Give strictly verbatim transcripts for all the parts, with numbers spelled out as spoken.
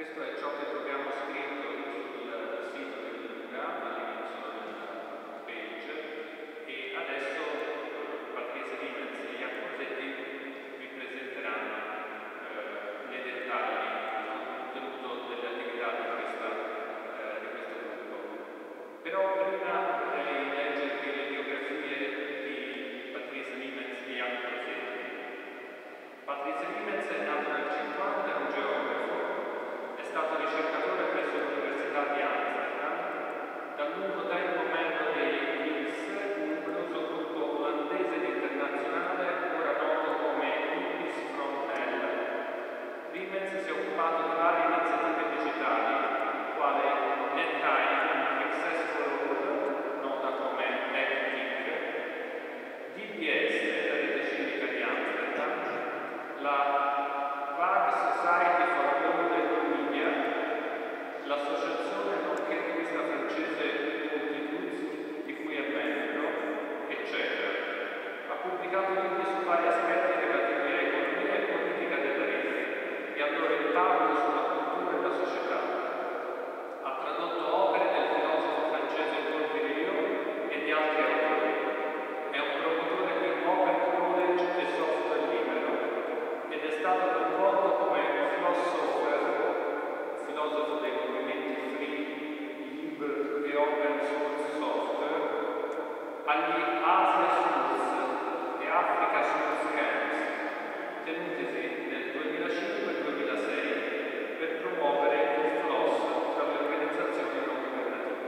Questo è ciò che troviamo scritto sul sito dell'Inura all'inizio del page, e adesso Patrizia Limez e Jacopo Zetti vi presenteranno eh, nei dettagli il contenuto delle attività di, questa, eh, di questo gruppo. Però prima vorrei leggervi le biografie di Patrizia Limez e Jacopo Zetti. Patrizia Limez è nato nel cinquanta, è un geografo. È stato ricercatore presso l'Università di Amsterdam. Dal lungo tempo membro dei I P S, un numeroso gruppo olandese ed internazionale, ora noto come Hippies from Hell. Limez si è occupato di varie iniziative digitali, quale NetTime, Access for All, nota come NetTIC, D B S, la rete civica di Amsterdam, la Vague Society for Global Media, l'associazione nonché rivista francese Multitudes, di cui è membro, eccetera. Ha pubblicato libri su vari aspetti relativi a economia e politica della rete e al loro impatto sulla cultura e la società. Ha tradotto opere del filosofo francese Paul Virilio e di altri autori. È un promotore di open knowledge e software libero ed è stato coinvolto come philosopher, filosofo dei movimenti free, liberi e open source software, agli Asia Source e Africa Source Camps, tenutisi nel duemilacinque e duemilasei per promuovere il floss tra le organizzazioni non governative.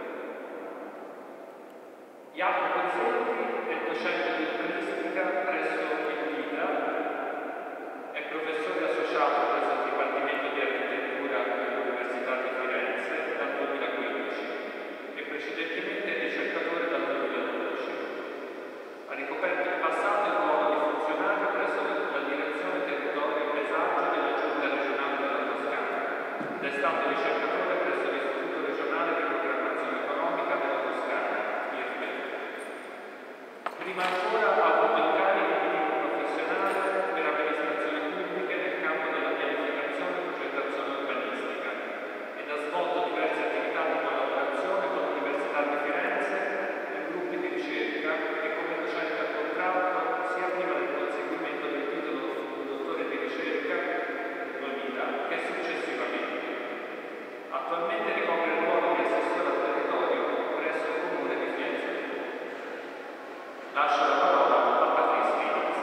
Jacopo Zetti è docente di urbanistica presso il LIDA, è professore associato presso il Dipartimento di Architettura dell'Università di Firenze dal duemilaquindici e precedentemente ricercatore dal duemiladodici. Ha ricoperto in passato il ruolo di funzionario presso la Direzione Territorio e Paesaggio della Giunta regionale della Toscana ed è stato ricercatore presso l'Istituto regionale di programmazione economica della Toscana, I R P. Prima ancora ha avuto incarichi di tipo professionale per amministrazioni pubbliche nel campo della pianificazione e progettazione urbanistica ed ha svolto diverse attività di collaborazione con l'Università di Firenze e gruppi di ricerca e come docente a contratto sia prima del conseguimento del titolo di dottore di ricerca nel duemila che successivamente. Attualmente ricopre il ruolo di assessore al territorio presso il Comune di Fiesole. Lascio la parola a Patrizia Limez.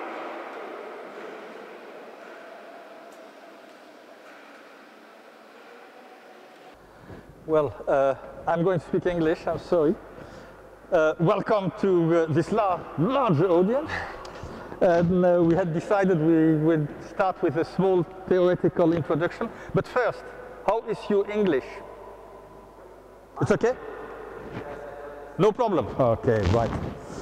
Well, uh, I'm going to speak English, I'm sorry. Uh, welcome to uh, this lar large audience. And uh, we had decided we would start with a small theoretical introduction. But first, how is your English? It's okay? No problem. Okay, right.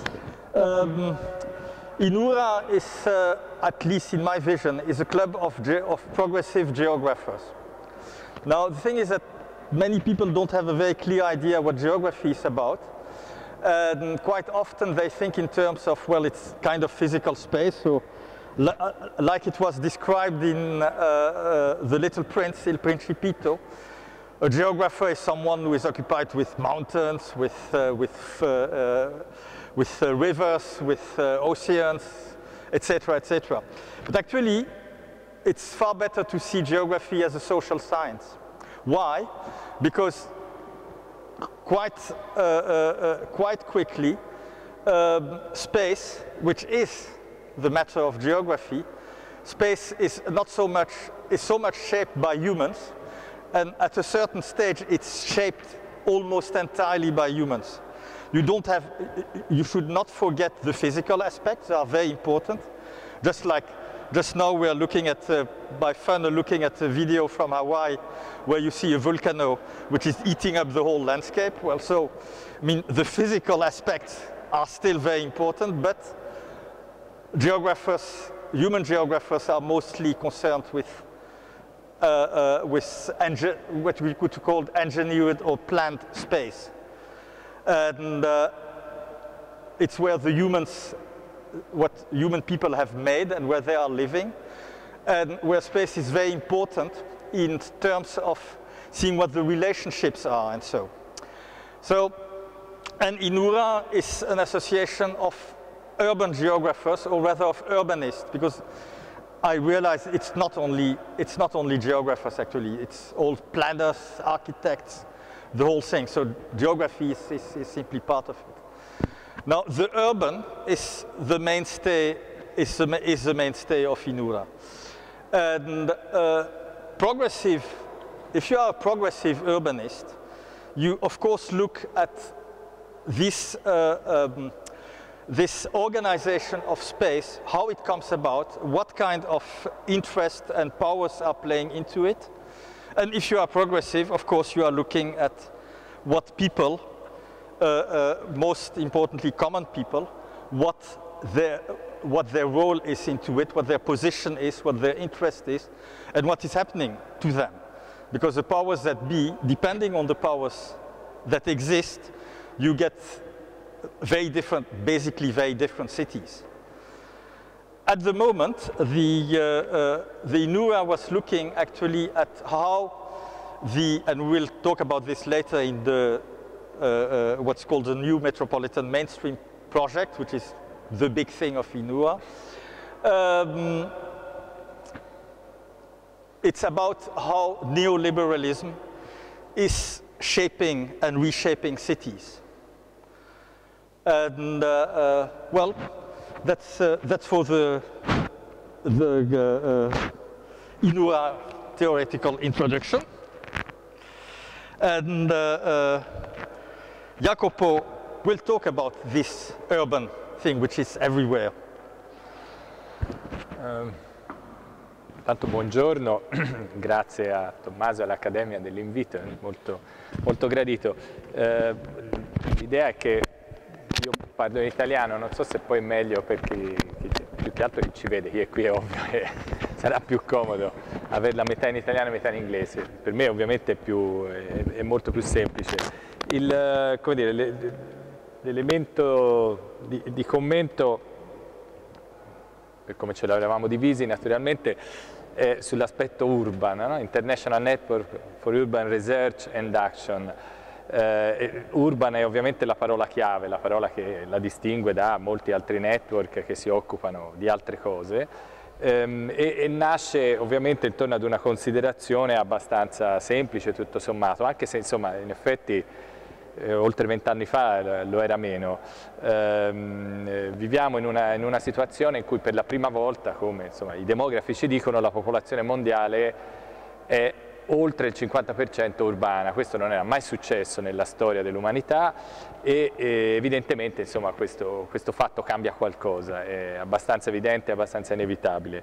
Um, Inura is, uh, at least in my vision, is a club of, ge of progressive geographers. Now, the thing is that many people don't have a very clear idea what geography is about. And quite often they think in terms of, well, it's kind of physical space. So, li like it was described in uh, uh, The Little Prince, Il Principito, a geographer is someone who is occupied with mountains, with, uh, with, uh, uh, with uh, rivers, with uh, oceans, et cetera, et cetera. But actually, it's far better to see geography as a social science. Why? Because quite, uh, uh, uh, quite quickly, um, space, which is the matter of geography, space is not so much, is so much shaped by humans, and at a certain stage it's shaped almost entirely by humans. You don't have, you should not forget the physical aspects, they are very important. Just like, just now we are looking at, uh, by fun, looking at a video from Hawaii where you see a volcano which is eating up the whole landscape. Well, so, I mean, the physical aspects are still very important, but geographers, human geographers are mostly concerned with, uh, uh, with what we could call engineered or planned space. And uh, it's where the humans, what human people have made and where they are living, and where space is very important in terms of seeing what the relationships are and so. So, and INURA is an association of urban geographers, or rather of urbanists, because I realize it's not only, it's not only geographers actually, it's all planners, architects, the whole thing. So geography is, is, is simply part of it. Now the urban is the mainstay, is the, is the mainstay of INURA. And uh, progressive, if you are a progressive urbanist, you of course look at this uh, um, this organization of space, how it comes about, what kind of interest and powers are playing into it. And if you are progressive, of course, you are looking at what people, uh, uh, most importantly common people, what their, what their role is into it, what their position is, what their interest is, and what is happening to them. Because the powers that be, depending on the powers that exist, you get very different, basically very different cities. At the moment, the, uh, uh, the INURA was looking actually at how the, and we'll talk about this later in the, uh, uh, what's called the new metropolitan mainstream project, which is the big thing of INURA. Um, it's about how neoliberalism is shaping and reshaping cities. And uh, uh, well, that's uh, that's for the the uh, uh, INURA theoretical introduction. And uh, uh, Jacopo will talk about this urban thing, which is everywhere. Um, tanto buongiorno, grazie a Tommaso e all'Accademia dell'invito, è molto, molto gradito. Uh, l'idea è che io parlo in italiano, non so se poi è meglio per chi, chi più che altro chi ci vede, chi è qui è ovvio che sarà più comodo averla metà in italiano e metà in inglese. Per me ovviamente è, più, è, è molto più semplice. Il, come dire, l'elemento di, di commento, per come ce l'avevamo divisi naturalmente, è sull'aspetto urban, no? International Network for Urban Research and Action. Uh, urban è ovviamente la parola chiave, la parola che la distingue da molti altri network che si occupano di altre cose, um, e, e nasce ovviamente intorno ad una considerazione abbastanza semplice tutto sommato, anche se insomma in effetti eh, oltre vent'anni fa lo era meno. Um, viviamo in una, in una situazione in cui per la prima volta, come insomma, i demografi ci dicono, la popolazione mondiale è oltre il cinquanta per cento urbana. Questo non era mai successo nella storia dell'umanità e, e evidentemente insomma, questo, questo fatto cambia qualcosa, è abbastanza evidente, è abbastanza inevitabile.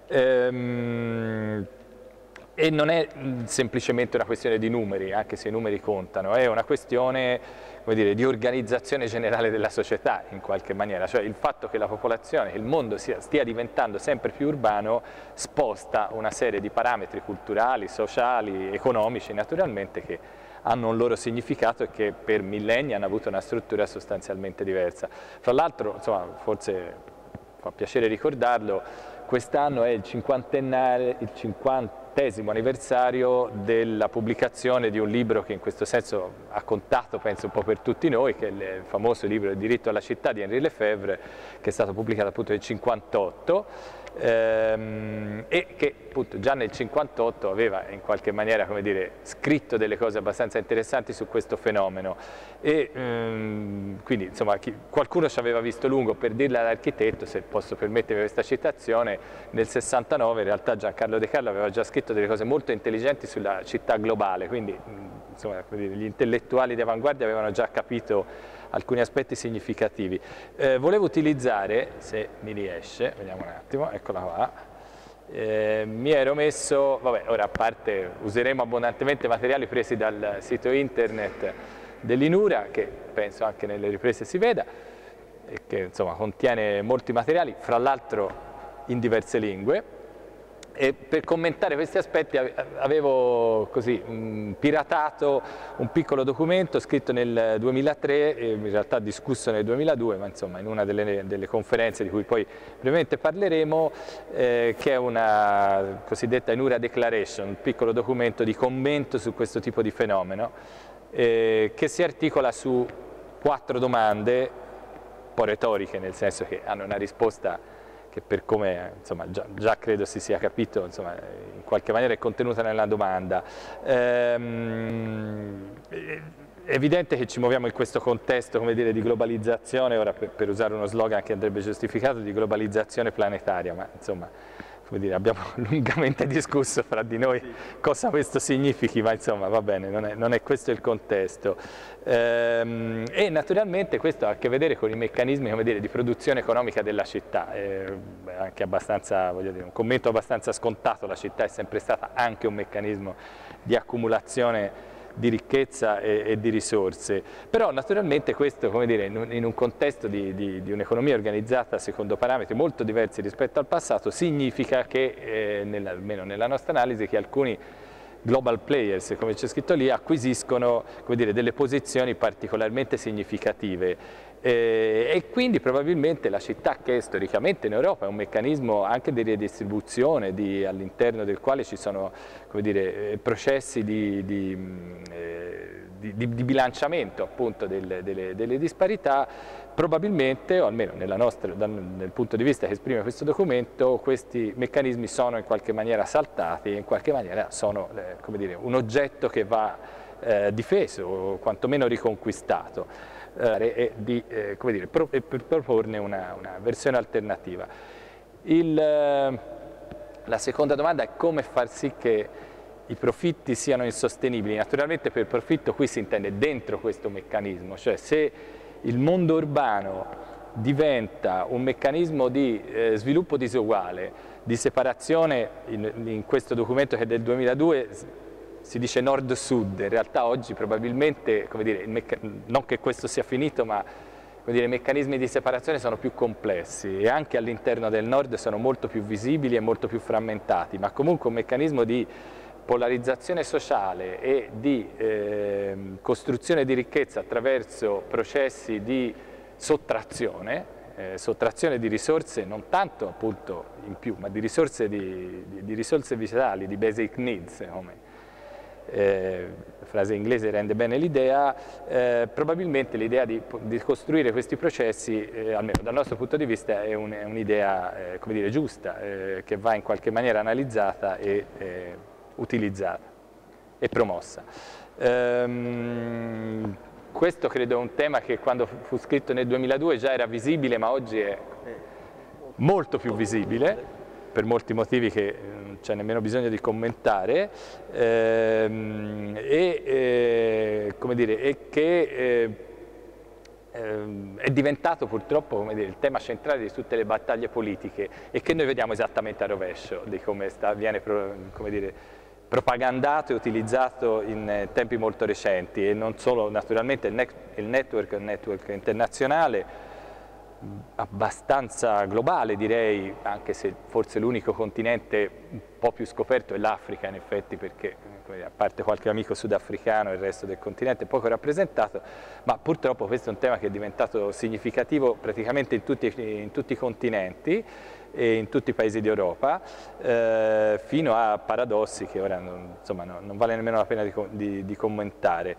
Ehm, e non è semplicemente una questione di numeri, anche se i numeri contano, è una questione, come dire, di organizzazione generale della società in qualche maniera, cioè il fatto che la popolazione, che il mondo sia, stia diventando sempre più urbano sposta una serie di parametri culturali, sociali, economici naturalmente che hanno un loro significato e che per millenni hanno avuto una struttura sostanzialmente diversa. Fra l'altro, insomma, forse fa piacere ricordarlo, quest'anno è il cinquantennale, il cinquantesimo anniversario della pubblicazione di un libro che in questo senso ha contato, penso, un po' per tutti noi, che è il famoso libro Il diritto alla città di Henri Lefebvre, che è stato pubblicato appunto nel cinquantotto, ehm, e che appunto già nel cinquantotto aveva in qualche maniera, come dire, scritto delle cose abbastanza interessanti su questo fenomeno. E ehm, quindi insomma chi, qualcuno ci aveva visto lungo, per dirla all'architetto, se posso permettermi questa citazione, nel sessantanove in realtà Giancarlo De Carlo aveva già scritto delle cose molto intelligenti sulla città globale, quindi insomma, gli intellettuali di avanguardia avevano già capito alcuni aspetti significativi. Eh, volevo utilizzare, se mi riesce, vediamo un attimo, eccola qua, eh, mi ero messo, vabbè, ora a parte useremo abbondantemente materiali presi dal sito internet dell'INURA, che penso anche nelle riprese si veda, e che insomma contiene molti materiali, fra l'altro in diverse lingue, E per commentare questi aspetti avevo così mh, piratato un piccolo documento scritto nel duemilatré, e in realtà discusso nel duemiladue, ma insomma in una delle, delle conferenze di cui poi brevemente parleremo, eh, che è una cosiddetta Enura Declaration, un piccolo documento di commento su questo tipo di fenomeno, eh, che si articola su quattro domande, un po' retoriche, nel senso che hanno una risposta che per come insomma, già, già credo si sia capito, insomma, in qualche maniera è contenuta nella domanda. Ehm, è evidente che ci muoviamo in questo contesto, come dire, di globalizzazione, ora per, per usare uno slogan che andrebbe giustificato, di globalizzazione planetaria, ma insomma, come dire, abbiamo lungamente discusso fra di noi cosa questo significhi, ma insomma va bene, non è, non è questo il contesto. Ehm, e naturalmente questo ha a che vedere con i meccanismi, come dire, di produzione economica della città, eh, anche abbastanza, voglio dire, un commento abbastanza scontato, la città è sempre stata anche un meccanismo di accumulazione di ricchezza e, e di risorse, però naturalmente questo, come dire, in un, in un contesto di, di, di un'economia organizzata secondo parametri molto diversi rispetto al passato, significa che, eh, nella, almeno nella nostra analisi, che alcuni global players, come c'è scritto lì, acquisiscono, come dire, delle posizioni particolarmente significative. Eh, e quindi probabilmente la città, che storicamente in Europa è un meccanismo anche di redistribuzione, di, all'interno del quale ci sono, come dire, processi di, di, eh, di, di bilanciamento appunto del, delle, delle disparità, probabilmente, o almeno nella nostra, dal, nel punto di vista che esprime questo documento, questi meccanismi sono in qualche maniera saltati e in qualche maniera sono, eh, come dire, un oggetto che va eh, difeso o quantomeno riconquistato. E di eh, come dire, pro, per proporne una, una versione alternativa. Il, eh, la seconda domanda è come far sì che i profitti siano insostenibili. Naturalmente per profitto qui si intende dentro questo meccanismo, cioè se il mondo urbano diventa un meccanismo di eh, sviluppo disuguale, di separazione, in, in questo documento che è del duemiladue si dice nord-sud, in realtà oggi probabilmente, come dire, non che questo sia finito, ma come dire, i meccanismi di separazione sono più complessi e anche all'interno del nord sono molto più visibili e molto più frammentati, ma comunque un meccanismo di polarizzazione sociale e di eh, costruzione di ricchezza attraverso processi di sottrazione, eh, sottrazione di risorse non tanto appunto in più, ma di risorse, di, di, di risorse vitali, di basic needs, come Eh, la frase inglese rende bene l'idea, eh, probabilmente l'idea di, di costruire questi processi, eh, almeno dal nostro punto di vista, è un'idea un eh, come dire, giusta, eh, che va in qualche maniera analizzata e eh, utilizzata e promossa. Ehm, questo credo è un tema che quando fu scritto nel duemiladue già era visibile, ma oggi è molto più visibile, per molti motivi che non c'è nemmeno bisogno di commentare, ehm, e, eh, come dire, e che eh, eh, è diventato purtroppo, come dire, il tema centrale di tutte le battaglie politiche e che noi vediamo esattamente a rovescio di come sta, viene come dire, propagandato e utilizzato in eh, tempi molto recenti, e non solo, naturalmente il, net, il network è un network internazionale, abbastanza globale direi, anche se forse l'unico continente un po' più scoperto è l'Africa in effetti, perché a parte qualche amico sudafricano il resto del continente è poco rappresentato, ma purtroppo questo è un tema che è diventato significativo praticamente in tutti, in tutti i continenti e in tutti i paesi d'Europa, eh, fino a paradossi che ora non, insomma, no, non vale nemmeno la pena di, di, di commentare.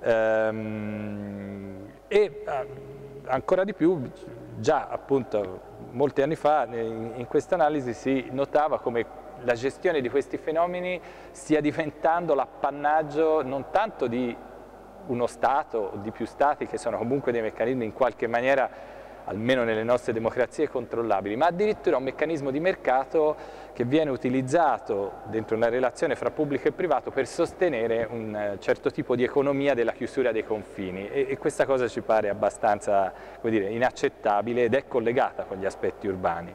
Ehm, e ancora di più, già appunto molti anni fa in, in questa analisi si notava come la gestione di questi fenomeni stia diventando l'appannaggio non tanto di uno Stato o di più Stati, che sono comunque dei meccanismi in qualche maniera, almeno nelle nostre democrazie, controllabili, ma addirittura un meccanismo di mercato che viene utilizzato dentro una relazione fra pubblico e privato per sostenere un certo tipo di economia della chiusura dei confini, e, e questa cosa ci pare abbastanza, come dire, inaccettabile ed è collegata con gli aspetti urbani.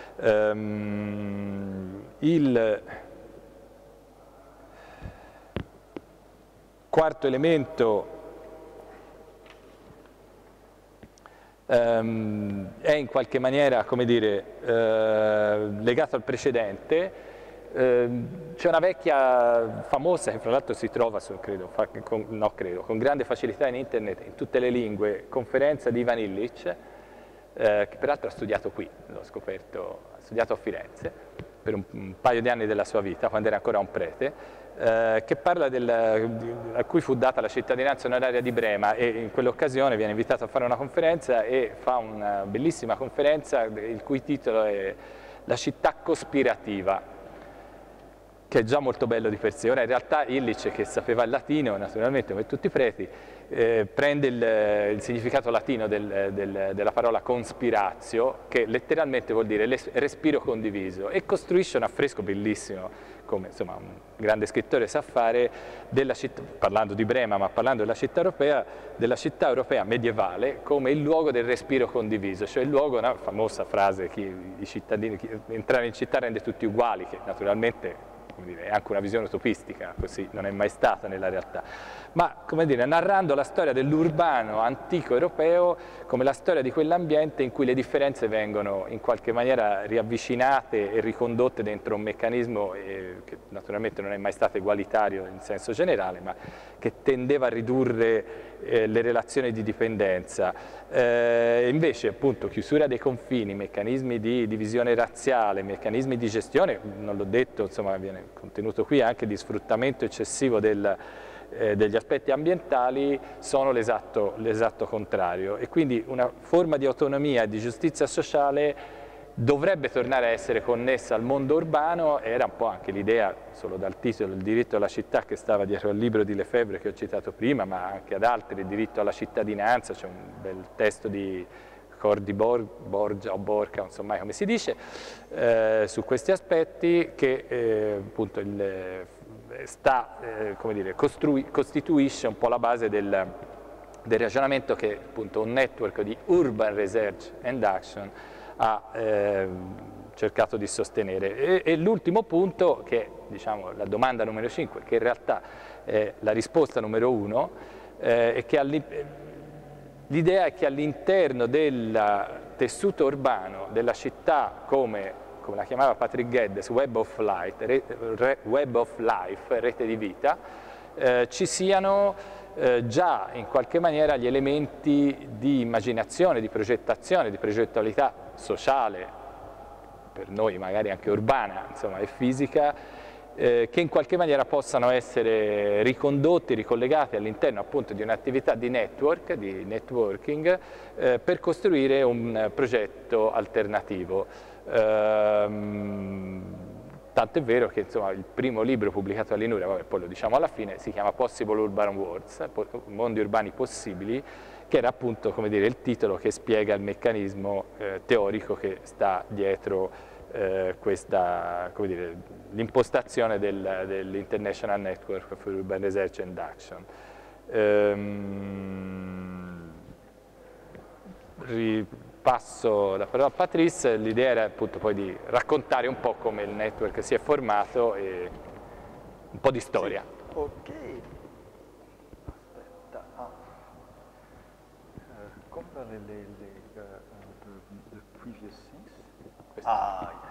Um, il quarto elemento Um, è in qualche maniera, come dire, uh, legato al precedente, Eh, c'è una vecchia famosa che fra l'altro si trova, su, credo, fa, con, no, credo, con grande facilità in internet, in tutte le lingue, conferenza di Ivan Illich, eh, che peraltro ha studiato qui, l'ho scoperto, ha studiato a Firenze per un, un paio di anni della sua vita, quando era ancora un prete, eh, che parla del, di, a cui fu data la cittadinanza onoraria di Brema, e in quell'occasione viene invitato a fare una conferenza e fa una bellissima conferenza il cui titolo è La città cospirativa, che è già molto bello di per sé. Ora in realtà Illich, che sapeva il latino, naturalmente come tutti i preti, eh, prende il, il significato latino del, del, della parola conspiratio, che letteralmente vuol dire respiro condiviso, e costruisce un affresco bellissimo, come insomma un grande scrittore sa fare, della città, parlando di Brema, ma parlando della città europea, della città europea medievale come il luogo del respiro condiviso, cioè il luogo, una famosa frase, chi, i cittadini, chi, entrare in città rende tutti uguali, che naturalmente, come dire, è anche una visione utopistica, così non è mai stata nella realtà, ma come dire, narrando la storia dell'urbano antico europeo come la storia di quell'ambiente in cui le differenze vengono in qualche maniera riavvicinate e ricondotte dentro un meccanismo eh, che naturalmente non è mai stato egualitario in senso generale, ma che tendeva a ridurre eh, le relazioni di dipendenza. Eh, invece appunto chiusura dei confini, meccanismi di divisione razziale, meccanismi di gestione, non l'ho detto, insomma viene contenuto qui, anche di sfruttamento eccessivo del, eh, degli aspetti ambientali, sono l'esatto l'esatto contrario, e quindi una forma di autonomia e di giustizia sociale dovrebbe tornare a essere connessa al mondo urbano. Era un po' anche l'idea, solo dal titolo, il diritto alla città, che stava dietro al libro di Lefebvre che ho citato prima, ma anche ad altri, il diritto alla cittadinanza. C'è un bel testo di Cordi Borgia o Borca, non so mai come si dice, eh, su questi aspetti, che eh, appunto il, sta, eh, come dire, costituisce un po' la base del, del ragionamento che appunto un network di Urban Research and Action ha eh, cercato di sostenere. E, e l'ultimo punto, che è diciamo, la domanda numero cinque, che in realtà è la risposta numero uno, eh, è che l'idea è che all'interno del tessuto urbano della città, come, come la chiamava Patrick Geddes, Web of Life, re, web of life, rete di vita, eh, ci siano Eh, già in qualche maniera gli elementi di immaginazione, di progettazione, di progettualità sociale, per noi magari anche urbana, insomma, e fisica, eh, che in qualche maniera possano essere ricondotti, ricollegati all'interno appunto di un'attività di network, di networking, eh, per costruire un progetto alternativo. Ehm, Tanto è vero che insomma, il primo libro pubblicato all'Inura, vabbè, poi lo diciamo alla fine, si chiama Possible Urban Worlds, mondi urbani possibili, che era appunto, come dire, il titolo che spiega il meccanismo eh, teorico che sta dietro eh, questa, come dire, l'impostazione del, dell'International Network for Urban Research and Action. Ehm, Passo la parola a Patrice. L'idea era appunto poi di raccontare un po' come il network si è formato e un po' di storia. Sì. Ok. Aspetta. Ah. Uh, compare le, le, uh, the, the previous things. Questo. Ah, yes.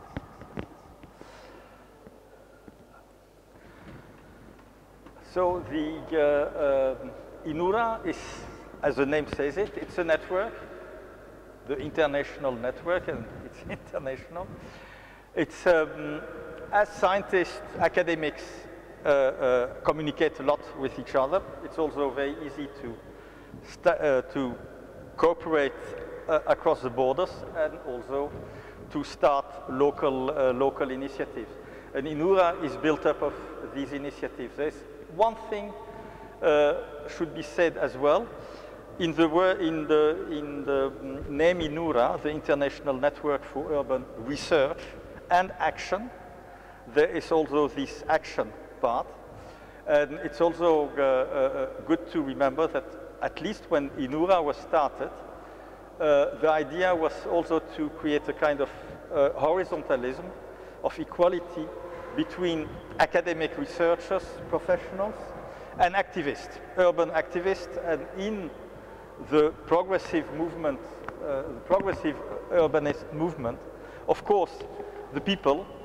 So the uh, uh, Inura is, as the name says it, it's a network. The international network, and it's international. It's, um, as scientists, academics uh, uh, communicate a lot with each other, it's also very easy to, uh, to cooperate uh, across the borders and also to start local, uh, local initiatives. And Inura is built up of these initiatives. There's one thing uh, should be said as well. In the, in, the, in the name Inura, the International Network for Urban Research and Action, there is also this action part. And it's also uh, uh, good to remember that at least when Inura was started, uh, the idea was also to create a kind of uh, horizontalism, of equality between academic researchers, professionals, and activists, urban activists, and in the progressive movement, uh, the progressive urbanist movement, of course, the people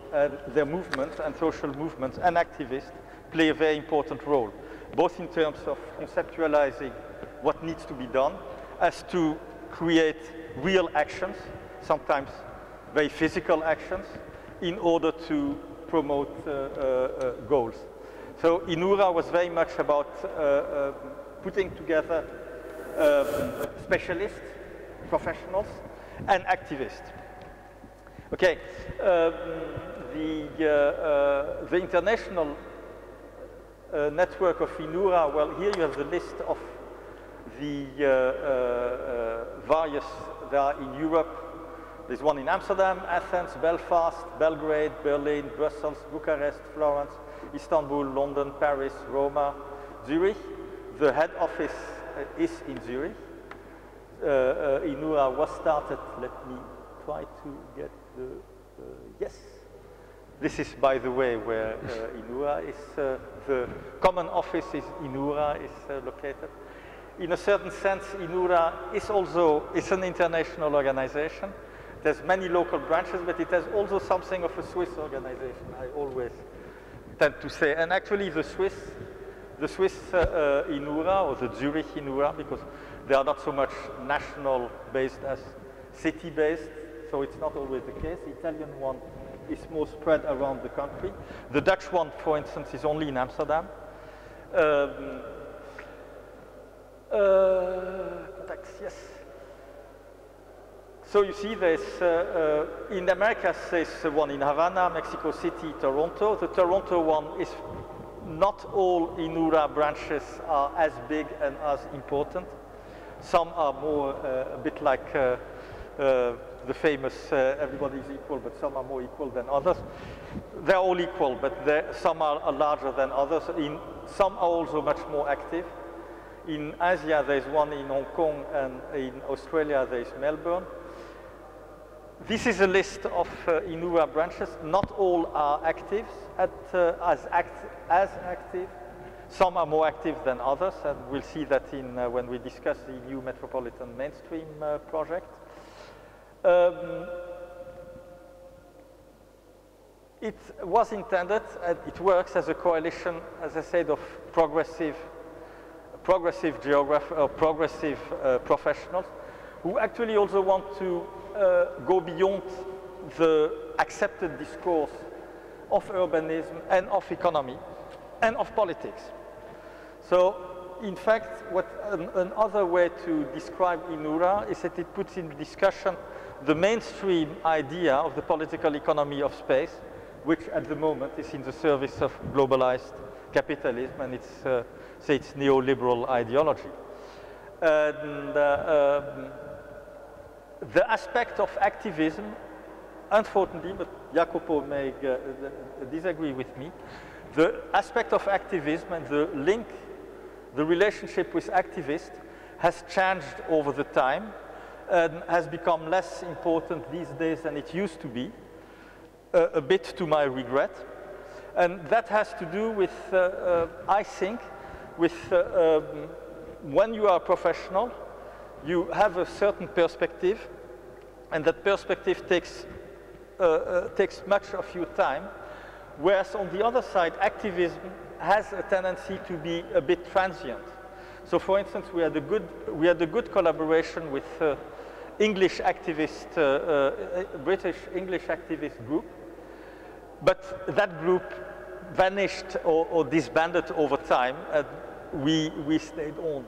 and their movements and social movements and activists play a very important role, both in terms of conceptualizing what needs to be done, as to create real actions, sometimes very physical actions, in order to promote uh, uh, uh, goals. So Inura was very much about uh, uh, putting together um, specialists, professionals, and activists. Okay, um, the, uh, uh, the international uh, network of Inura, well, here you have the list of the uh, uh, uh, various, there are in Europe. There's one in Amsterdam, Athens, Belfast, Belgrade, Berlin, Brussels, Bucharest, Florence, Istanbul, London, Paris, Roma, Zurich. The head office uh, is in Zurich. Uh, uh, Inura was started, let me try to get the, uh, yes. This is, by the way, where uh, Inura is, uh, the common office is Inura is uh, located. In a certain sense, Inura is also, it's an international organization. There's many local branches, but it has also something of a Swiss organization, I always tend to say. And actually the Swiss, the Swiss uh, uh, Inura, or the Zurich Inura, because they are not so much national-based as city-based, so it's not always the case. The Italian one is more spread around the country. The Dutch one, for instance, is only in Amsterdam. Um, uh, contacts, yes. So you see there's, uh, uh, in America there's one in Havana, Mexico City, Toronto. The Toronto one is, not all Inura branches are as big and as important. Some are more, uh, a bit like uh, uh, the famous uh, everybody is equal, but some are more equal than others. They're all equal, but some are, are larger than others. In, some are also much more active. In Asia, there's one in Hong Kong, and in Australia, there's Melbourne. This is a list of uh, Inura branches. Not all are active, at, uh, as, act as active. Some are more active than others, and we'll see that in, uh, when we discuss the new Metropolitan Mainstream uh, project. Um, it was intended, and it works as a coalition, as I said, of progressive, progressive geographers, or progressive uh, professionals, who actually also want to uh, go beyond the accepted discourse of urbanism and of economy and of politics. So, in fact, what an, another way to describe Inura is that it puts in discussion the mainstream idea of the political economy of space, which at the moment is in the service of globalized capitalism and its, uh, say, its neoliberal ideology. And uh, um, the aspect of activism, unfortunately, but Jacopo may uh, disagree with me, the aspect of activism and the link, the relationship with activists has changed over the time and has become less important these days than it used to be, uh, a bit to my regret. And that has to do with, uh, uh, I think, with uh, um, when you are a professional, you have a certain perspective, and that perspective takes, uh, uh, takes much of your time, whereas on the other side, activism has a tendency to be a bit transient. So for instance, we had a good, we had a good collaboration with uh, English activist, uh, uh, British English activist group, but that group vanished or, or disbanded over time, and we, we stayed on.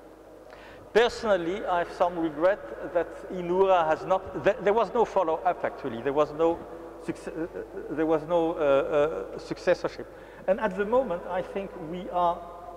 Personally, I have some regret that Inura has not, th there was no follow-up actually, there was no, success, uh, there was no uh, uh, successorship. And at the moment, I think we are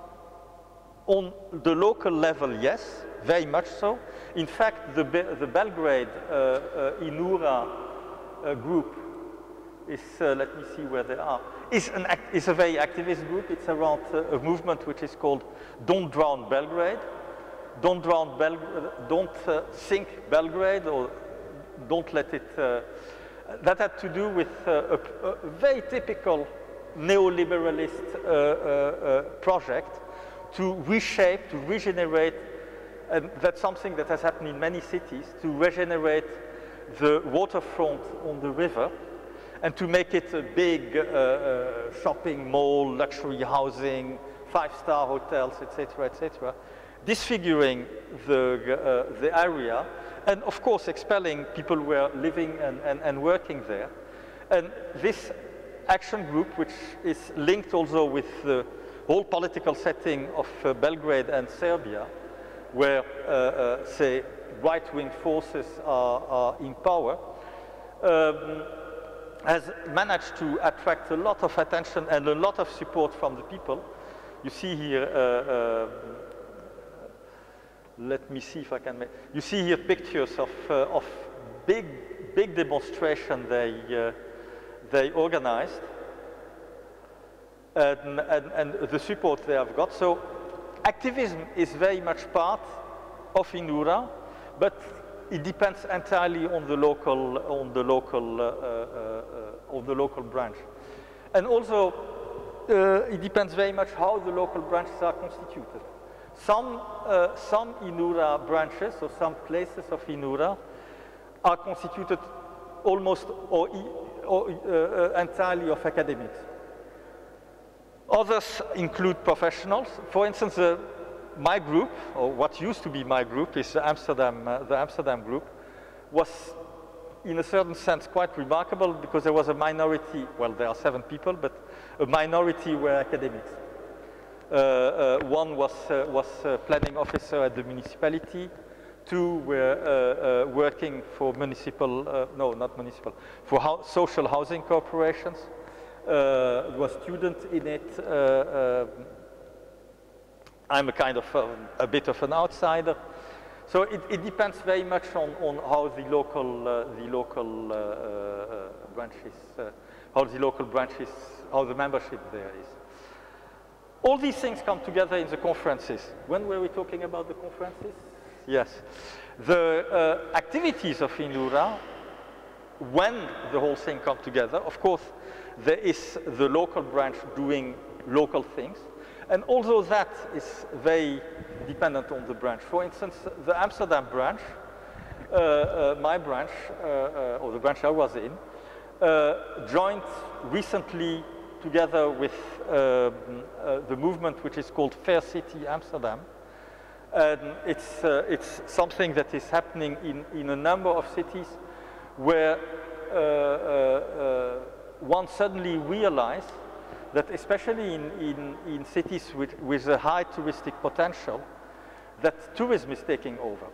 on the local level, yes, very much so. In fact, the, Be the Belgrade uh, uh, Inura uh, group is, uh, let me see where they are, is, an act is a very activist group. It's around uh, a movement which is called Don't Drown Belgrade. Don't drown Belgrade, don't uh, sink Belgrade, or don't let it, uh, that had to do with uh, a, a very typical neoliberalist uh, uh, uh, project to reshape, to regenerate, and that's something that has happened in many cities, to regenerate the waterfront on the river and to make it a big uh, uh, shopping mall, luxury housing, five-star hotels, et cetera, et cetera, disfiguring the, uh, the area, and of course expelling people who were living and, and, and working there. And this action group, which is linked also with the whole political setting of uh, Belgrade and Serbia, where, uh, uh, say, right-wing forces are, are in power, um, has managed to attract a lot of attention and a lot of support from the people. You see here, uh, uh, let me see if I can make, you see here pictures of, uh, of big, big demonstration they, uh, they organized, and, and, and the support they have got. So activism is very much part of Inura, but it depends entirely on the local, on the local, uh, uh, uh, on the local branch. And also, uh, it depends very much how the local branches are constituted. Some, uh, some Inura branches, or some places of Inura, are constituted almost or, or uh, entirely of academics. Others include professionals. For instance, uh, my group, or what used to be my group, is the Amsterdam, uh, the Amsterdam group, was in a certain sense quite remarkable because there was a minority, well, there are seven people, but a minority were academics. Uh, uh, one was, uh, was a planning officer at the municipality, two were uh, uh, working for municipal, uh, no, not municipal, for ho social housing corporations, uh, was student in it. Uh, uh, I'm a kind of, uh, a bit of an outsider. So it, it depends very much on, on how the local, uh, the local uh, uh, branches, uh, how the local branches, how the membership there is. All these things come together in the conferences. When were we talking about the conferences? Yes. The uh, activities of Inura, when the whole thing comes together, of course, there is the local branch doing local things. And although that is very dependent on the branch. For instance, the Amsterdam branch, uh, uh, my branch, uh, uh, or the branch I was in, uh, joined recently together with uh, uh, the movement which is called Fair City Amsterdam. And it's, uh, it's something that is happening in, in a number of cities where uh, uh, uh, one suddenly realized that especially in, in, in cities with, with a high touristic potential, that tourism is taking over.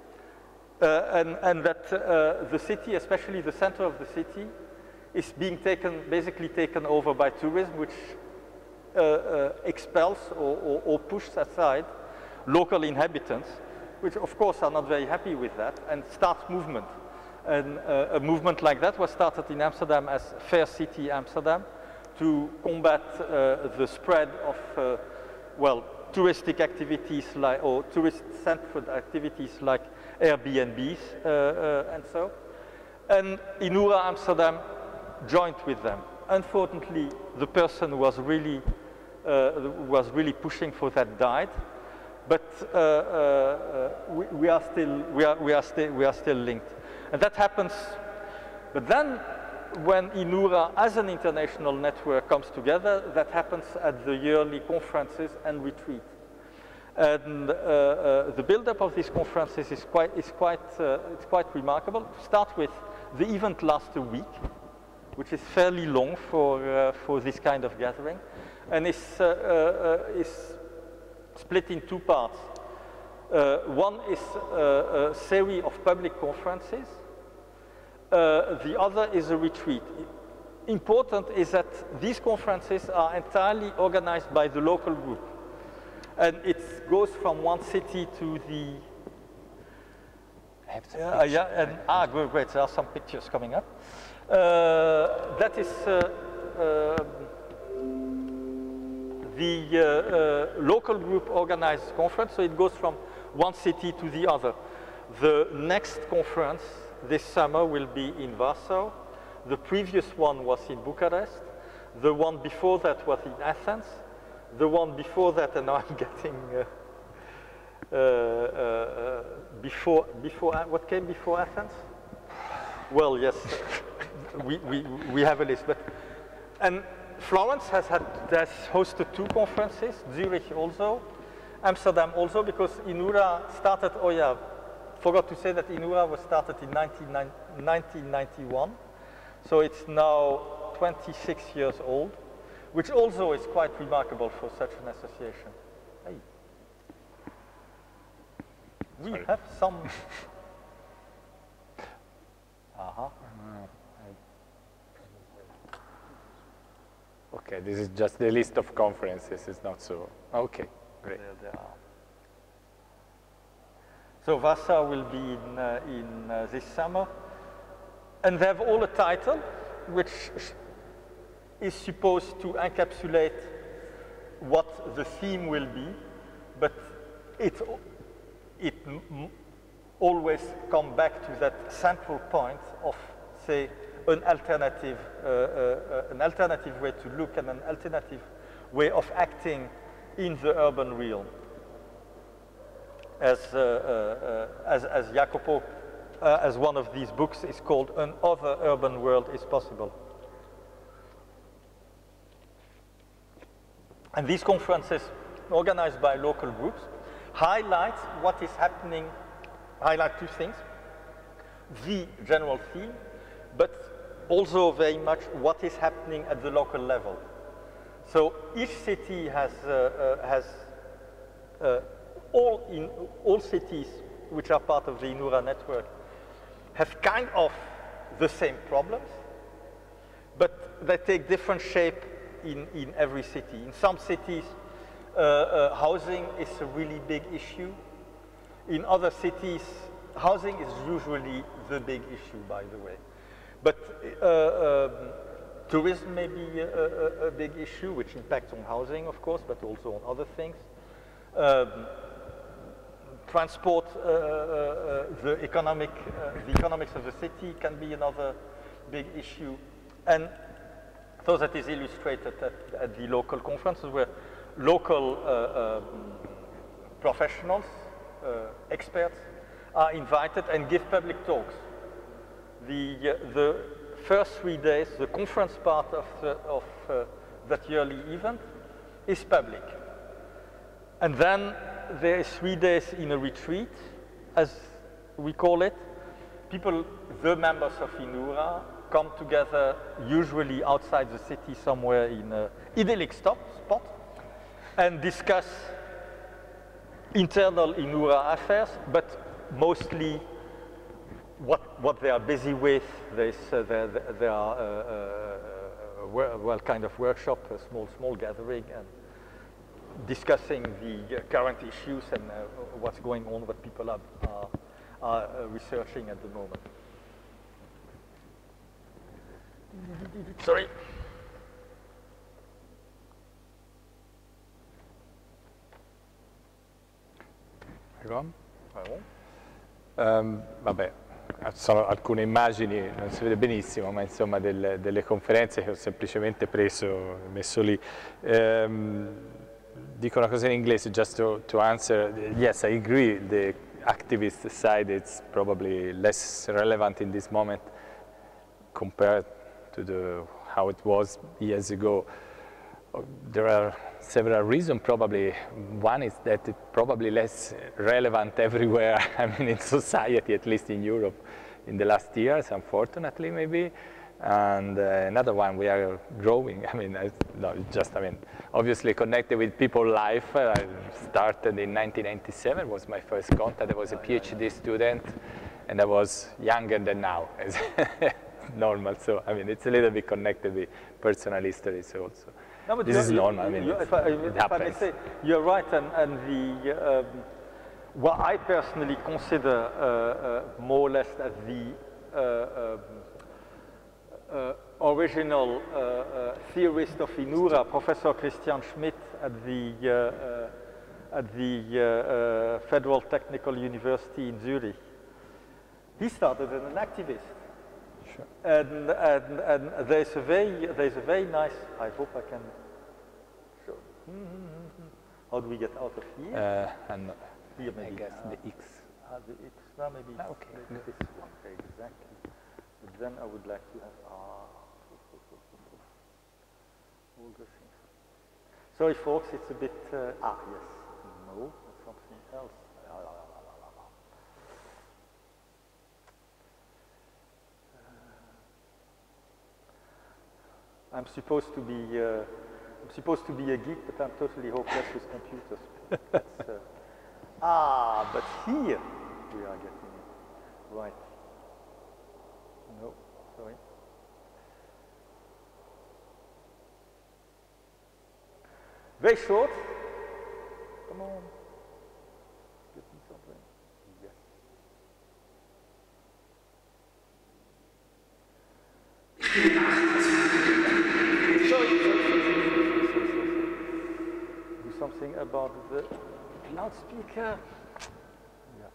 Uh, and, and that uh, the city, especially the center of the city, is being taken, basically taken over by tourism, which uh, uh, expels or, or, or pushes aside local inhabitants, which of course are not very happy with that, and starts movement. And uh, a movement like that was started in Amsterdam as Fair City Amsterdam, to combat uh, the spread of, uh, well, touristic activities like, or tourist-centered activities like Airbnbs uh, uh, and so. And Inura Amsterdam joined with them. Unfortunately, the person who was really, uh, was really pushing for that died, but uh, uh, we, we are still, we are, we are still, we are still linked. And that happens, but then when Inura as an international network comes together, that happens at the yearly conferences and retreat. And uh, uh, the build-up of these conferences is quite, is quite, uh, it's quite remarkable. To start with, the event lasts a week, which is fairly long for, uh, for this kind of gathering, and is, uh, uh, is split in two parts. Uh, one is uh, a series of public conferences. Uh, the other is a retreat. Important is that these conferences are entirely organized by the local group. And it goes from one city to the... I have some uh, yeah, and, ah, great, great, there are some pictures coming up. Uh, that is uh, uh, the uh, uh, local group organized conference, so it goes from one city to the other. The next conference this summer will be in Warsaw. The previous one was in Bucharest. The one before that was in Athens. The one before that, and now I'm getting uh, uh, uh, before before what came before Athens? Well, yes, we, we, we have a list. But, and Florence has, had, has hosted two conferences, Zurich also, Amsterdam also, because Inura started, oh yeah, forgot to say that Inura was started in nineteen ninety-one. So it's now twenty-six years old, which also is quite remarkable for such an association. Hey. We Sorry. have some... uh-huh. Okay, this is just the list of conferences, it's not so... Okay, great. There they are. So Vasa will be in, uh, in uh, this summer. And they have all a title, which is supposed to encapsulate what the theme will be, but it, it m always comes back to that central point of, say, an alternative, uh, uh, an alternative way to look and an alternative way of acting in the urban realm. As, uh, uh, as, as Jacopo, uh, as one of these books is called, An Other Urban World is Possible. And these conferences, organized by local groups, highlight what is happening, highlight two things, the general theme, but also very much what is happening at the local level. So each city has, uh, uh, has uh, all, in, all cities which are part of the Inura network have kind of the same problems, but they take different shape in, in every city. In some cities, uh, uh, housing is a really big issue. In other cities, housing is usually the big issue, by the way. But uh, um, tourism may be a, a, a big issue, which impacts on housing, of course, but also on other things. Um, transport, uh, uh, the, economic, uh, the economics of the city can be another big issue. And so that is illustrated at, at the local conferences where local uh, um, professionals, uh, experts, are invited and give public talks. The, uh, the first three days, the conference part of, the, of uh, that yearly event is public. And then there is three days in a retreat, as we call it. People, the members of Inura, come together, usually outside the city somewhere in an idyllic stop, spot, and discuss internal Inura affairs, but mostly what, what they are busy with. There's, uh, there, there are uh, uh, well, well kind of workshop, a small, small gathering, and discussing the uh, current issues and uh, what's going on, what people are, are, are uh, researching at the moment. Sorry. Um, vabbè, sono alcune immagini, non si vede benissimo, ma insomma delle, delle conferenze che ho semplicemente preso e messo lì. Um, dico una cosa in inglese, just to, to answer. Yes, I agree, the activist side is probably less relevant in this moment compared to the, how it was years ago. There are several reasons probably. One is that it's probably less relevant everywhere, I mean in society, at least in Europe, in the last years, unfortunately maybe. And uh, another one, we are growing. I mean, I, no, just, I mean, obviously connected with people's life. Uh, I started in nineteen ninety-seven, was my first contact. I was a PhD student, and I was younger than now, as normal. So, I mean, it's a little bit connected with personal histories also. No, but this is normal. I mean, you, if, I, if I may say, you're right, and, and the um, what I personally consider uh, uh, more or less as the uh, um, uh, original uh, uh, theorist of Inura, Professor Christian Schmidt at the uh, uh, at the uh, uh, Federal Technical University in Zurich. He started as an activist. Sure. And, and, and there's a very, there's a very nice, I hope I can show. How do we get out of here? Uh, and here maybe. I guess uh, the X. Uh, the X, well maybe ah, okay. this one, exactly. But then I would like to have, ah, all the things. Sorry folks, it's a bit, uh, ah yes, no, that's something else. I'm supposed to be, uh, I'm supposed to be a geek, but I'm totally hopeless with computers. That's, uh, ah, but here we are getting it. Right. No, sorry. Very short. Come on. Get me something. Yes. Sorry, sorry, sorry, sorry, sorry, sorry, sorry. Do something about the loudspeaker. Yeah.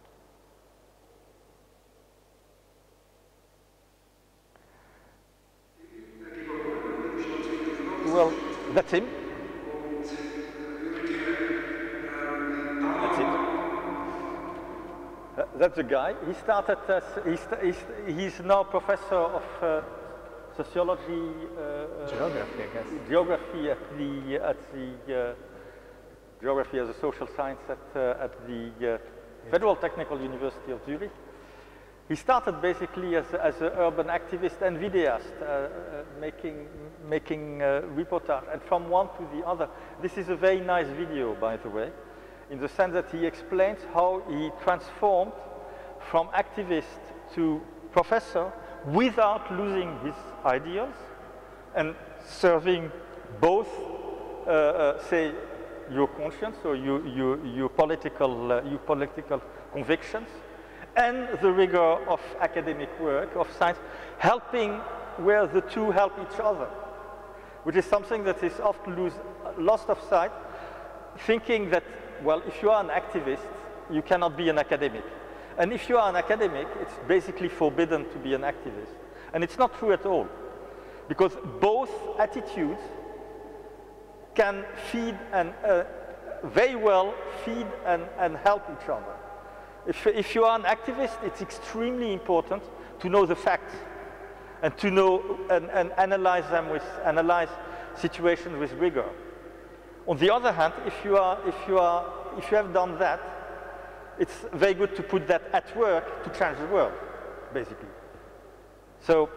Well, that's him. That's it. Uh, that's the guy. He started as, he's, he's, he's now professor of uh, sociology, uh, Geography, I guess. Geography at the at the uh, geography as a social science at uh, at the uh, Federal Technical University of Zurich. He started basically as as an urban activist and videast, uh, uh, making making uh, reportage, and from one to the other. This is a very nice video, by the way, in the sense that he explains how he transformed from activist to professor without losing his ideals and serving both, uh, uh, say, your conscience or your, your, your, political, uh, your political convictions and the rigor of academic work, of science, helping where the two help each other, which is something that is often lose, lost of sight, thinking that, well, if you are an activist, you cannot be an academic. And if you are an academic, it's basically forbidden to be an activist. And it's not true at all, because both attitudes can feed and uh, very well feed and, and help each other. If, if you are an activist, it's extremely important to know the facts and to know and, and analyze them with, analyze situations with rigor. On the other hand, if you are, if you are, if you have done that, it's very good to put that at work to change the world, basically. So,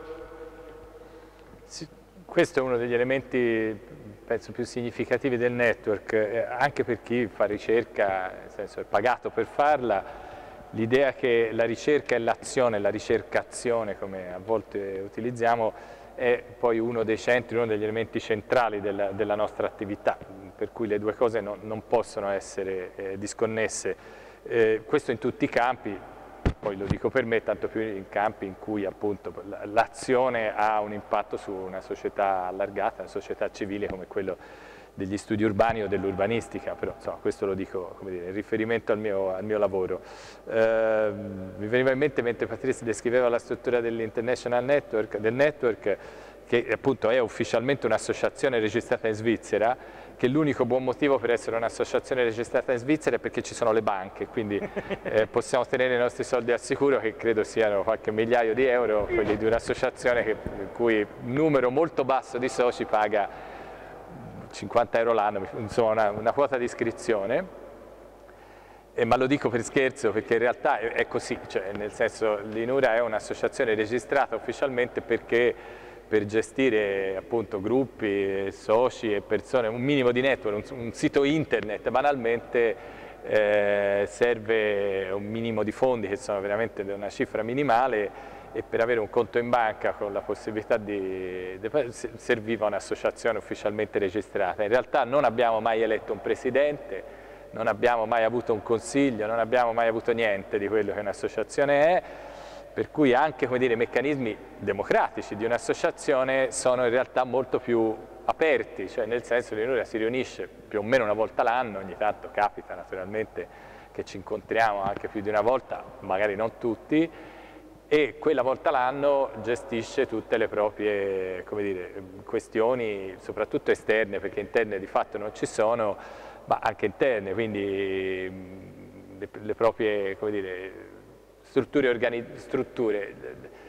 sì, questo è uno degli elementi, penso, più significativi del network, eh, anche per chi fa ricerca, nel senso è pagato per farla, l'idea che la ricerca e l'azione, la ricercazione, come a volte utilizziamo, è poi uno dei centri, uno degli elementi centrali della, della nostra attività, per cui le due cose non, non possono essere eh, disconnesse. Eh, questo in tutti i campi, poi lo dico per me, tanto più in campi in cui appunto l'azione ha un impatto su una società allargata, una società civile come quello degli studi urbani o dell'urbanistica, però insomma questo lo dico, come dire, in riferimento al mio, al mio lavoro. Eh, mi veniva in mente mentre Patrice descriveva la struttura dell'International Network, del network, che appunto è ufficialmente un'associazione registrata in Svizzera, che l'unico buon motivo per essere un'associazione registrata in Svizzera è perché ci sono le banche, quindi eh, possiamo tenere i nostri soldi al sicuro, che credo siano qualche migliaio di euro, quelli di un'associazione che il cui numero molto basso di soci paga cinquanta euro l'anno, insomma una, una quota di iscrizione. Eh, ma lo dico per scherzo, perché in realtà è, è così, cioè nel senso l'Inura è un'associazione registrata ufficialmente perché per gestire appunto gruppi, soci e persone, un minimo di network, un, un sito internet banalmente eh, serve un minimo di fondi che sono veramente una cifra minimale, e per avere un conto in banca con la possibilità di, di serviva un'associazione ufficialmente registrata. In realtà non abbiamo mai eletto un presidente, non abbiamo mai avuto un consiglio, non abbiamo mai avuto niente di quello che un'associazione è. Per cui anche, come dire, i meccanismi democratici di un'associazione sono in realtà molto più aperti, cioè nel senso che l'Inura si riunisce più o meno una volta l'anno, ogni tanto capita naturalmente che ci incontriamo anche più di una volta, magari non tutti, e quella volta l'anno gestisce tutte le proprie, come dire, questioni, soprattutto esterne, perché interne di fatto non ci sono, ma anche interne, quindi le, le proprie, come dire, strutture, strutture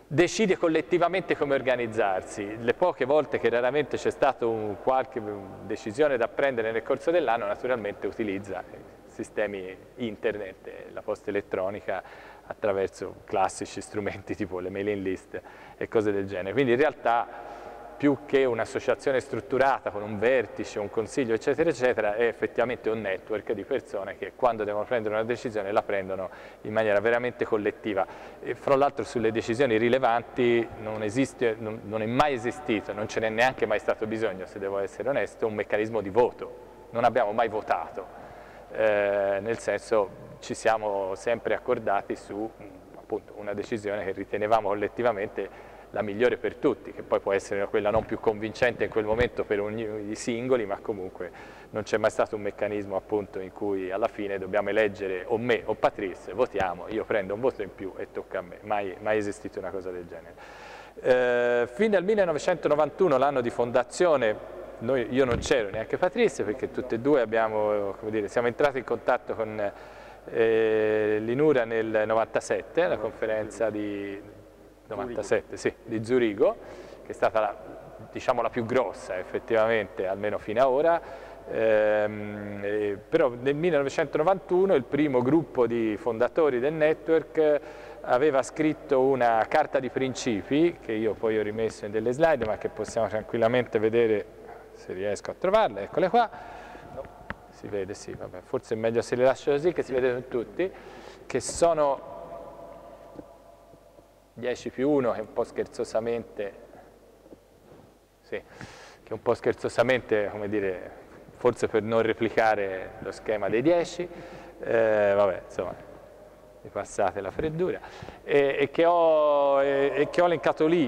decide collettivamente come organizzarsi. Le poche volte che raramente c'è stata un, qualche decisione da prendere nel corso dell'anno, naturalmente utilizza sistemi internet, la posta elettronica attraverso classici strumenti tipo le mailing list e cose del genere. Quindi in realtà più che un'associazione strutturata con un vertice, un consiglio eccetera eccetera, è effettivamente un network di persone che quando devono prendere una decisione la prendono in maniera veramente collettiva. E fra l'altro sulle decisioni rilevanti non esiste, non, non è mai esistito, non ce n'è neanche mai stato bisogno, se devo essere onesto, un meccanismo di voto. Non abbiamo mai votato, eh, nel senso ci siamo sempre accordati su appunto una decisione che ritenevamo collettivamente la migliore per tutti, che poi può essere quella non più convincente in quel momento per ogni singoli, ma comunque non c'è mai stato un meccanismo appunto in cui alla fine dobbiamo eleggere o me o Patrice, votiamo, io prendo un voto in più e tocca a me, mai, mai esistito una cosa del genere. Eh, fino al millenovecentonovantuno, l'anno di fondazione, noi, io non c'ero neanche Patrice perché tutte e due abbiamo, come dire, siamo entrati in contatto con eh, l'Inura nel novantasette, alla conferenza di novantasette, sì, di Zurigo, che è stata la, diciamo, la più grossa effettivamente, almeno fino ad ora, ehm, eh, però nel millenovecentonovantuno il primo gruppo di fondatori del network aveva scritto una carta di principi, che io poi ho rimesso in delle slide, ma che possiamo tranquillamente vedere se riesco a trovarle, eccole qua, no, si vede, sì, vabbè, forse è meglio se le lascio così che si vedono tutti, che sono dieci più uno, che un po' scherzosamente, sì, che un po' scherzosamente, come dire, forse per non replicare lo schema dei dieci, eh, vabbè, insomma, mi passate la freddura, e, e, che, ho, e, e che ho elencato lì,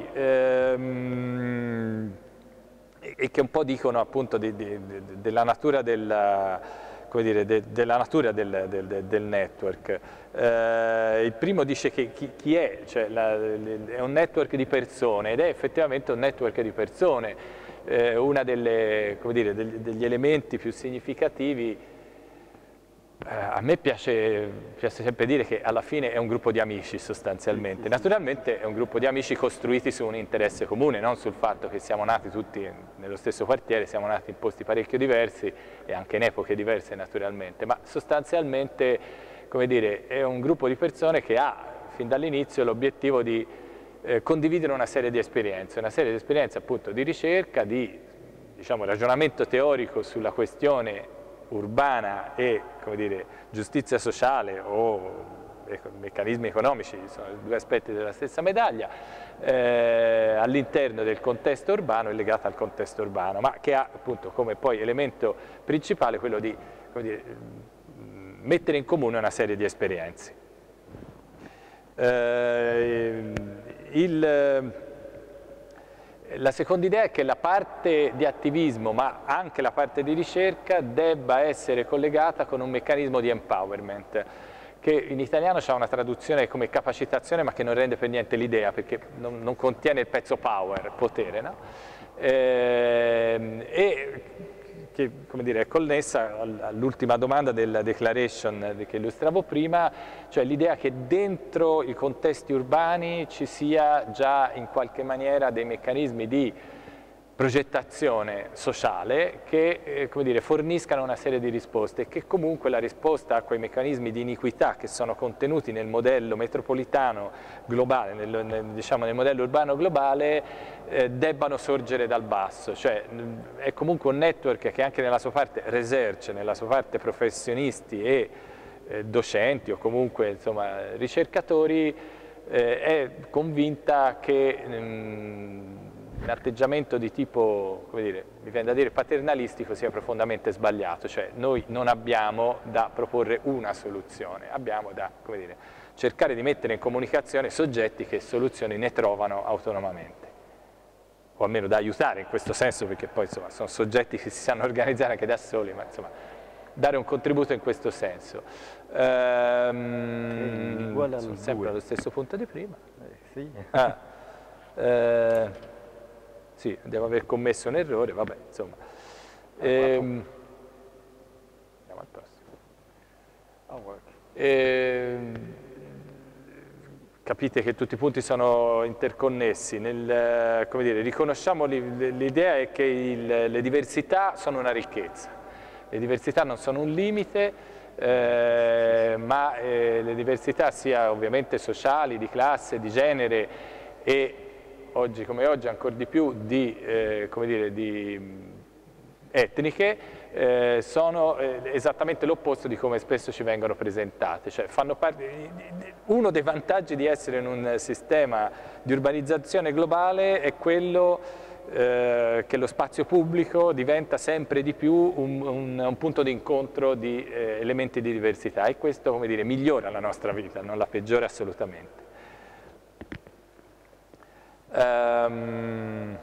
ehm, e, e che un po' dicono appunto di, di, di, della natura del... Come dire, de, della natura del, del, del network. Eh, il primo dice che chi, chi è, cioè la, è un network di persone ed è effettivamente un network di persone. Eh, uno degli, degli elementi più significativi, eh, a me piace, piace sempre dire che alla fine è un gruppo di amici sostanzialmente. Naturalmente è un gruppo di amici costruiti su un interesse comune, non sul fatto che siamo nati tutti nello stesso quartiere, siamo nati in posti parecchio diversi e anche in epoche diverse naturalmente, ma sostanzialmente, come dire, è un gruppo di persone che ha fin dall'inizio l'obiettivo di eh, condividere una serie di esperienze, una serie di esperienze appunto di ricerca, di diciamo, ragionamento teorico sulla questione urbana e, come dire, giustizia sociale o meccanismi economici, sono due aspetti della stessa medaglia, eh, all'interno del contesto urbano e legata al contesto urbano, ma che ha appunto come poi elemento principale quello di, come dire, mettere in comune una serie di esperienze. Eh, il, La seconda idea è che la parte di attivismo, ma anche la parte di ricerca, debba essere collegata con un meccanismo di empowerment, che in italiano ha una traduzione come capacitazione, ma che non rende per niente l'idea, perché non, non contiene il pezzo power, potere, no? Eh, e che, come dire, è connessa all'ultima domanda della declaration che illustravo prima, cioè l'idea che dentro i contesti urbani ci sia già in qualche maniera dei meccanismi di progettazione sociale che eh, come dire, forniscano una serie di risposte e che comunque la risposta a quei meccanismi di iniquità che sono contenuti nel modello metropolitano globale, nel, nel, diciamo, nel modello urbano globale, eh, debbano sorgere dal basso, cioè è comunque un network che anche nella sua parte research, nella sua parte professionisti e eh, docenti o comunque insomma, ricercatori, eh, è convinta che mh, un atteggiamento di tipo, come dire, mi viene da dire paternalistico sia profondamente sbagliato, cioè noi non abbiamo da proporre una soluzione, abbiamo da, come dire, cercare di mettere in comunicazione soggetti che soluzioni ne trovano autonomamente, o almeno da aiutare in questo senso, perché poi insomma sono soggetti che si sanno organizzare anche da soli, ma insomma dare un contributo in questo senso. Ehm, sono sempre allo stesso punto di prima. Eh, sì. Ah, eh, Sì, devo aver commesso un errore, vabbè, insomma. Ehm, andiamo al prossimo. Ehm, capite che tutti i punti sono interconnessi, nel, come dire, riconosciamo l'idea è che il, le diversità sono una ricchezza, le diversità non sono un limite, eh, ma eh, le diversità sia ovviamente sociali, di classe, di genere e oggi come oggi ancora di più di, eh, come dire, di etniche, eh, sono eh, esattamente l'opposto di come spesso ci vengono presentate. Cioè, fanno parte, uno dei vantaggi di essere in un sistema di urbanizzazione globale è quello eh, che lo spazio pubblico diventa sempre di più un, un, un punto di incontro di eh, elementi di diversità e questo, come dire, migliora la nostra vita, non la peggiora assolutamente. Um,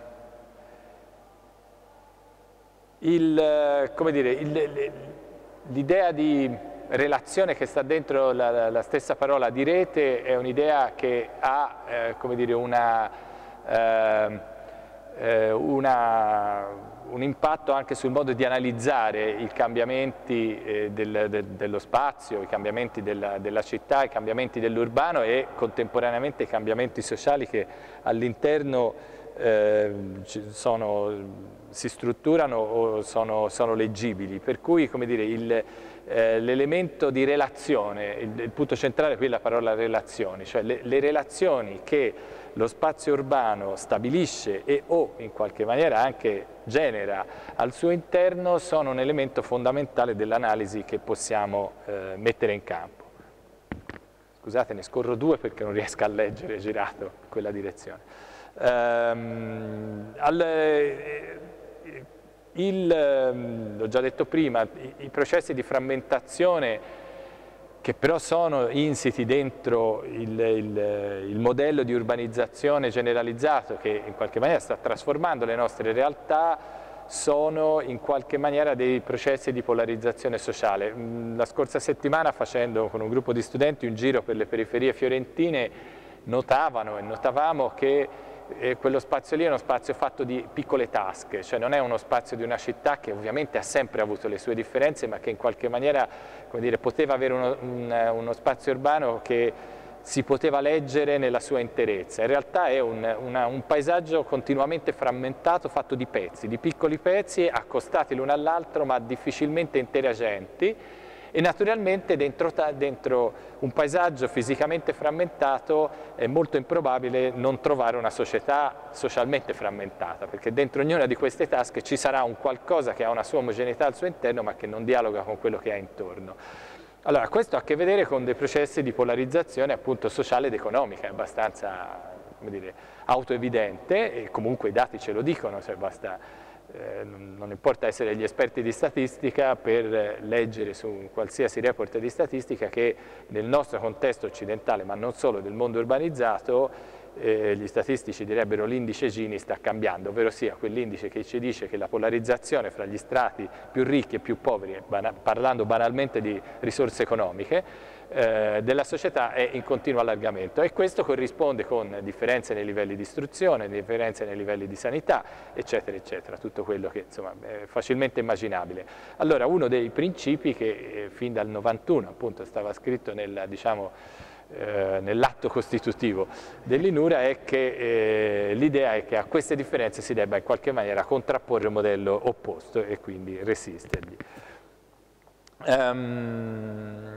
L'idea di relazione che sta dentro la, la stessa parola di rete è un'idea che ha eh, come dire, una, eh, eh, una, un impatto anche sul modo di analizzare i cambiamenti eh, del, de, dello spazio, i cambiamenti della, della città, i cambiamenti dell'urbano e contemporaneamente i cambiamenti sociali che all'interno eh, sono si strutturano o sono, sono leggibili, per cui come dire, il, eh, l'elemento di relazione, il, il punto centrale qui è la parola relazioni, cioè le, le relazioni che lo spazio urbano stabilisce e o in qualche maniera anche genera al suo interno sono un elemento fondamentale dell'analisi che possiamo eh, mettere in campo. Scusate, ne scorro due perché non riesco a leggere girato in quella direzione. Um, al, eh, l'ho già detto prima, i, i processi di frammentazione che però sono insiti dentro il, il, il modello di urbanizzazione generalizzato che in qualche maniera sta trasformando le nostre realtà, sono in qualche maniera dei processi di polarizzazione sociale. La scorsa settimana, facendo con un gruppo di studenti un giro per le periferie fiorentine, notavano e notavamo che E quello spazio lì è uno spazio fatto di piccole tasche, cioè non è uno spazio di una città che ovviamente ha sempre avuto le sue differenze, ma che in qualche maniera, come dire, poteva avere uno, un, uno spazio urbano che si poteva leggere nella sua interezza. In realtà è un, una, un paesaggio continuamente frammentato, fatto di pezzi, di piccoli pezzi accostati l'uno all'altro ma difficilmente interagenti. E naturalmente dentro, dentro un paesaggio fisicamente frammentato è molto improbabile non trovare una società socialmente frammentata, perché dentro ognuna di queste tasche ci sarà un qualcosa che ha una sua omogeneità al suo interno ma che non dialoga con quello che ha intorno. Allora, questo ha a che vedere con dei processi di polarizzazione appunto sociale ed economica, è abbastanza, come dire, autoevidente e comunque i dati ce lo dicono, cioè basta... Eh, non importa essere gli esperti di statistica per leggere su qualsiasi report di statistica che nel nostro contesto occidentale, ma non solo del mondo urbanizzato, eh, gli statistici direbbero l'indice Gini sta cambiando, ovvero sia quell'indice che ci dice che la polarizzazione fra gli strati più ricchi e più poveri, bana- parlando banalmente di risorse economiche, Eh, della società è in continuo allargamento e questo corrisponde con differenze nei livelli di istruzione, differenze nei livelli di sanità, eccetera, eccetera, tutto quello che insomma è facilmente immaginabile. Allora, uno dei principi che eh, fin dal novantuno appunto stava scritto nel, diciamo, eh, nell'atto costitutivo dell'I N U R A è che eh, l'idea è che a queste differenze si debba in qualche maniera contrapporre un modello opposto e quindi resistergli. Um,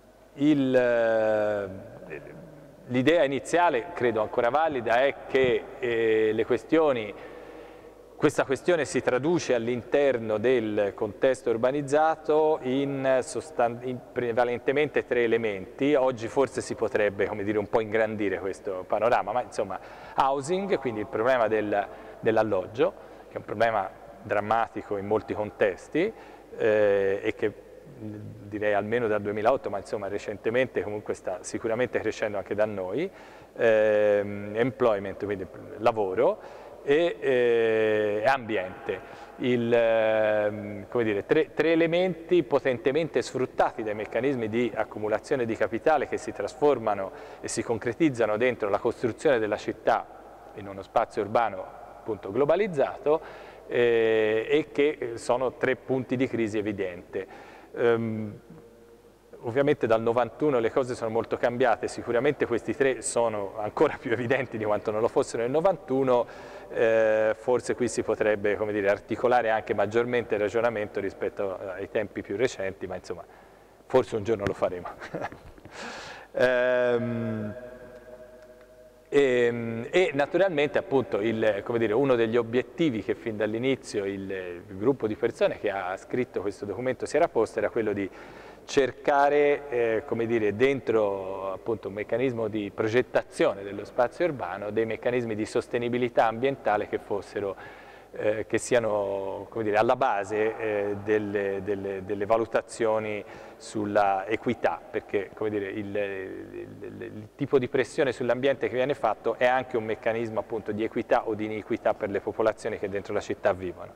L'idea iniziale, credo ancora valida, è che eh, le questioni, questa questione si traduce all'interno del contesto urbanizzato in, in prevalentemente tre elementi. Oggi forse si potrebbe, come dire, un po' ingrandire questo panorama, ma insomma housing, quindi il problema del, dell'alloggio, che è un problema drammatico in molti contesti eh, e che direi almeno dal duemilaotto, ma insomma recentemente comunque sta sicuramente crescendo anche da noi, ehm, employment, quindi lavoro, e eh, ambiente, il, eh, come dire, tre, tre elementi potentemente sfruttati dai meccanismi di accumulazione di capitale che si trasformano e si concretizzano dentro la costruzione della città in uno spazio urbano appunto globalizzato eh, e che sono tre punti di crisi evidente. Um, ovviamente dal novantuno le cose sono molto cambiate, sicuramente questi tre sono ancora più evidenti di quanto non lo fossero nel novantuno, eh, forse qui si potrebbe, come dire, articolare anche maggiormente il ragionamento rispetto ai tempi più recenti, ma insomma forse un giorno lo faremo. ehm, E, e naturalmente appunto il, come dire, uno degli obiettivi che fin dall'inizio il, il gruppo di persone che ha scritto questo documento si era posto era quello di cercare, eh, come dire, dentro appunto un meccanismo di progettazione dello spazio urbano dei meccanismi di sostenibilità ambientale che fossero Eh, che siano, come dire, alla base eh, delle, delle, delle valutazioni sulla equità, perché, come dire, il, il, il tipo di pressione sull'ambiente che viene fatto è anche un meccanismo appunto di equità o di iniquità per le popolazioni che dentro la città vivono.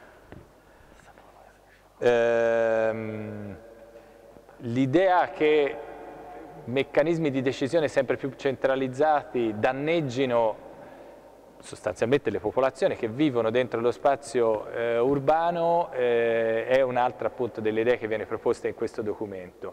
Ehm, l'idea che meccanismi di decisione sempre più centralizzati danneggino sostanzialmente le popolazioni che vivono dentro lo spazio eh, urbano eh, è un'altra appunto delle idee che viene proposta in questo documento.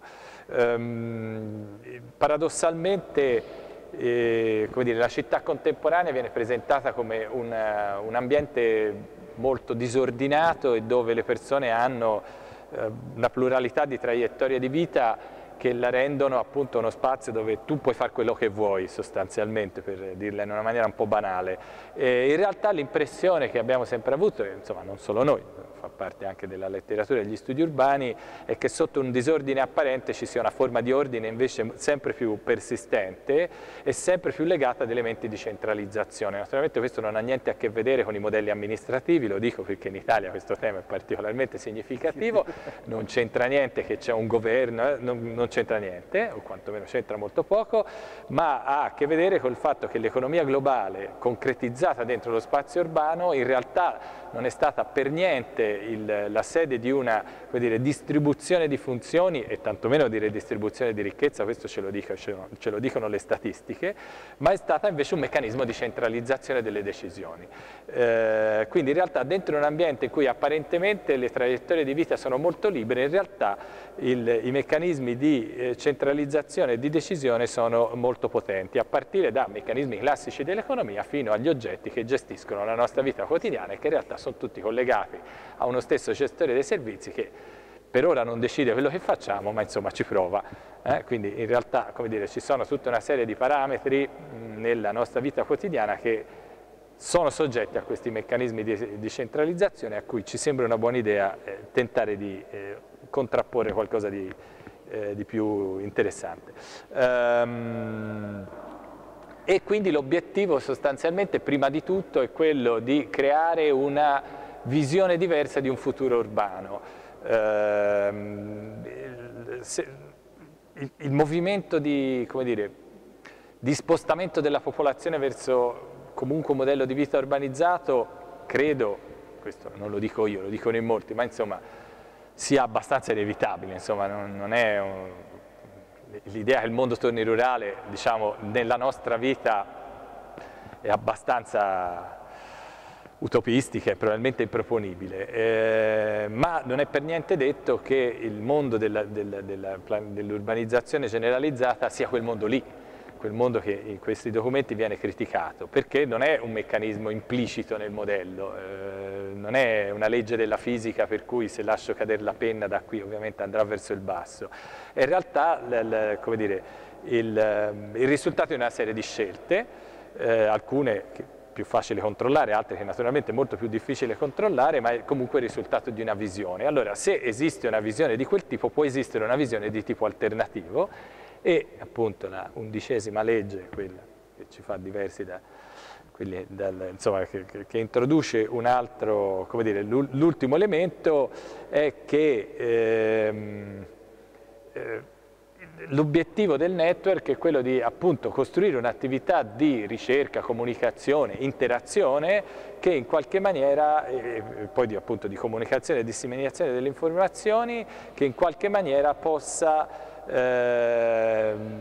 Ehm, paradossalmente eh, come dire, la città contemporanea viene presentata come una, un ambiente molto disordinato e dove le persone hanno eh, una pluralità di traiettorie di vita che la rendono appunto uno spazio dove tu puoi fare quello che vuoi sostanzialmente, per dirla in una maniera un po' banale. E in realtà l'impressione che abbiamo sempre avuto, e insomma non solo noi, fa parte anche della letteratura e degli studi urbani, è che sotto un disordine apparente ci sia una forma di ordine invece sempre più persistente e sempre più legata ad elementi di centralizzazione. Naturalmente questo non ha niente a che vedere con i modelli amministrativi, lo dico perché in Italia questo tema è particolarmente significativo, non c'entra niente che c'è un governo, eh, non, non c'entra niente, o quantomeno c'entra molto poco, ma ha a che vedere col fatto che l'economia globale concretizzata dentro lo spazio urbano in realtà non è stata per niente il, la sede di una, come dire, distribuzione di funzioni e tantomeno di redistribuzione di ricchezza, questo ce lo, dico, ce, lo, ce lo dicono le statistiche, ma è stata invece un meccanismo di centralizzazione delle decisioni. Eh, quindi in realtà dentro un ambiente in cui apparentemente le traiettorie di vita sono molto libere, in realtà il, i meccanismi di eh, centralizzazione e di decisione sono molto potenti, a partire da meccanismi classici dell'economia fino agli oggetti che gestiscono la nostra vita quotidiana e che in realtà sono tutti collegati a uno stesso gestore dei servizi che per ora non decide quello che facciamo, ma insomma ci prova. Eh? Quindi in realtà, come dire, ci sono tutta una serie di parametri mh, nella nostra vita quotidiana che sono soggetti a questi meccanismi di, di centralizzazione a cui ci sembra una buona idea eh, tentare di eh, contrapporre qualcosa di, eh, di più interessante. Um, E quindi l'obiettivo sostanzialmente prima di tutto è quello di creare una visione diversa di un futuro urbano. Eh, il, se, il, il movimento di, come dire, di spostamento della popolazione verso comunque un modello di vita urbanizzato, credo, questo non lo dico io, lo dicono in molti, ma insomma sia abbastanza inevitabile, insomma non, non è un, l'idea che il mondo torni rurale, diciamo, nella nostra vita è abbastanza utopistica e probabilmente improponibile, eh, ma non è per niente detto che il mondo dell'urbanizzazione generalizzata sia quel mondo lì, quel mondo che in questi documenti viene criticato, perché non è un meccanismo implicito nel modello, eh, non è una legge della fisica per cui se lascio cadere la penna da qui ovviamente andrà verso il basso. E in realtà l, l, come dire, il, il risultato è una serie di scelte, eh, alcune che più facile controllare, altre che naturalmente è molto più difficile controllare, ma è comunque il risultato di una visione. Allora, se esiste una visione di quel tipo, può esistere una visione di tipo alternativo e appunto la undicesima legge, quella che ci fa diversi da quelli, dal, insomma, che, che, che introduce un altro, come dire, l'ultimo elemento è che ehm, eh, l'obiettivo del network è quello di appunto costruire un'attività di ricerca, comunicazione, interazione che in qualche maniera, e poi di, appunto di comunicazione e disseminazione delle informazioni, che in qualche maniera possa eh,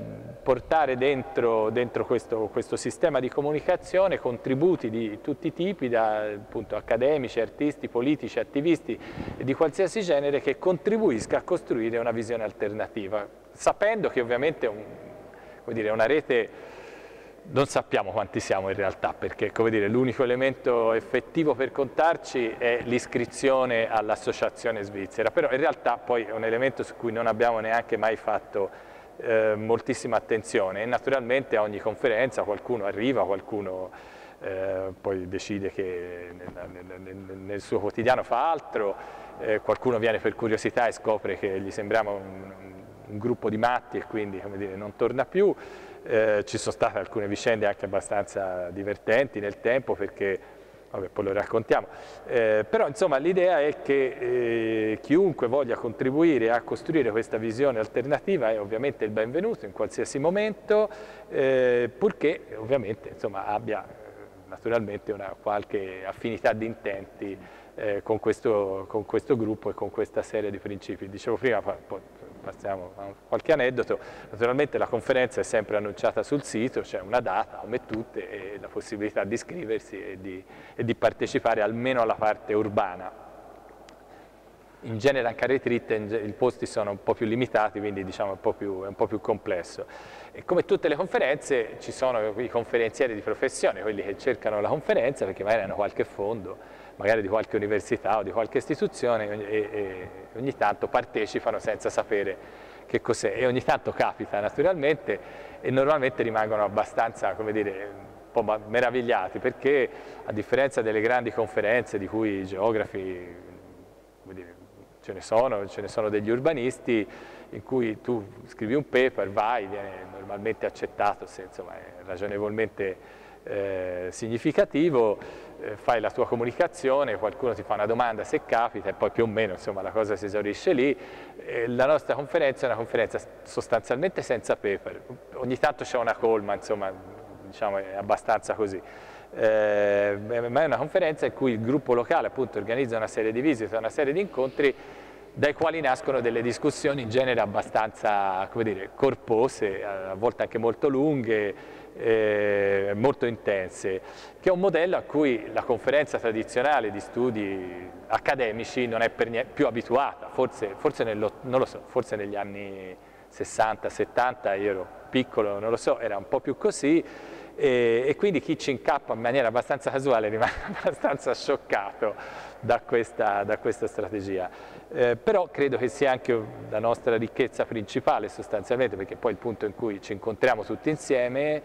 portare dentro, dentro questo, questo sistema di comunicazione contributi di tutti i tipi, da appunto accademici, artisti, politici, attivisti e di qualsiasi genere, che contribuisca a costruire una visione alternativa, sapendo che ovviamente un, come dire, una rete non sappiamo quanti siamo in realtà, perché come dire, l'unico elemento effettivo per contarci è l'iscrizione all'associazione svizzera, però in realtà poi è un elemento su cui non abbiamo neanche mai fatto eh, moltissima attenzione, e naturalmente a ogni conferenza qualcuno arriva, qualcuno eh, poi decide che nel, nel, nel suo quotidiano fa altro, eh, qualcuno viene per curiosità e scopre che gli sembriamo un, un gruppo di matti e quindi, come dire, non torna più. Eh, ci sono state alcune vicende anche abbastanza divertenti nel tempo, perché, vabbè, poi lo raccontiamo, eh, però insomma l'idea è che eh, chiunque voglia contribuire a costruire questa visione alternativa è ovviamente il benvenuto in qualsiasi momento, eh, purché ovviamente insomma abbia naturalmente una qualche affinità di intenti eh, con, questo, con questo gruppo e con questa serie di principi. Dicevo prima, poi passiamo a qualche aneddoto, naturalmente la conferenza è sempre annunciata sul sito, c'è una data come tutte e la possibilità di iscriversi e di, e di partecipare almeno alla parte urbana. In genere anche a retreat i posti sono un po' più limitati, quindi diciamo è un po' più, è un po' più complesso. E come tutte le conferenze ci sono i conferenzieri di professione, quelli che cercano la conferenza perché magari hanno qualche fondo, magari di qualche università o di qualche istituzione, e, e ogni tanto partecipano senza sapere che cos'è, e ogni tanto capita naturalmente, e normalmente rimangono abbastanza, come dire, un po' meravigliati, perché a differenza delle grandi conferenze di cui i geografi, come dire, ce ne sono, ce ne sono degli urbanisti, in cui tu scrivi un paper, vai, viene normalmente accettato se insomma è ragionevolmente eh, significativo, eh, fai la tua comunicazione, qualcuno ti fa una domanda se capita e poi più o meno insomma la cosa si esaurisce lì. Eh, la nostra conferenza è una conferenza sostanzialmente senza paper, ogni tanto c'è una colma, insomma diciamo è abbastanza così. Eh, ma è una conferenza in cui il gruppo locale appunto organizza una serie di visite, una serie di incontri dai quali nascono delle discussioni in genere abbastanza, come dire, corpose, a volte anche molto lunghe, eh, molto intense, che è un modello a cui la conferenza tradizionale di studi accademici non è per niente più abituata, forse, forse, nello, non lo so, forse negli anni sessanta settanta, io ero piccolo, non lo so, era un po' più così, e, e quindi chi ci incappa in maniera abbastanza casuale rimane abbastanza scioccato da questa, da questa strategia. Eh, però credo che sia anche la nostra ricchezza principale sostanzialmente, perché poi è il punto in cui ci incontriamo tutti insieme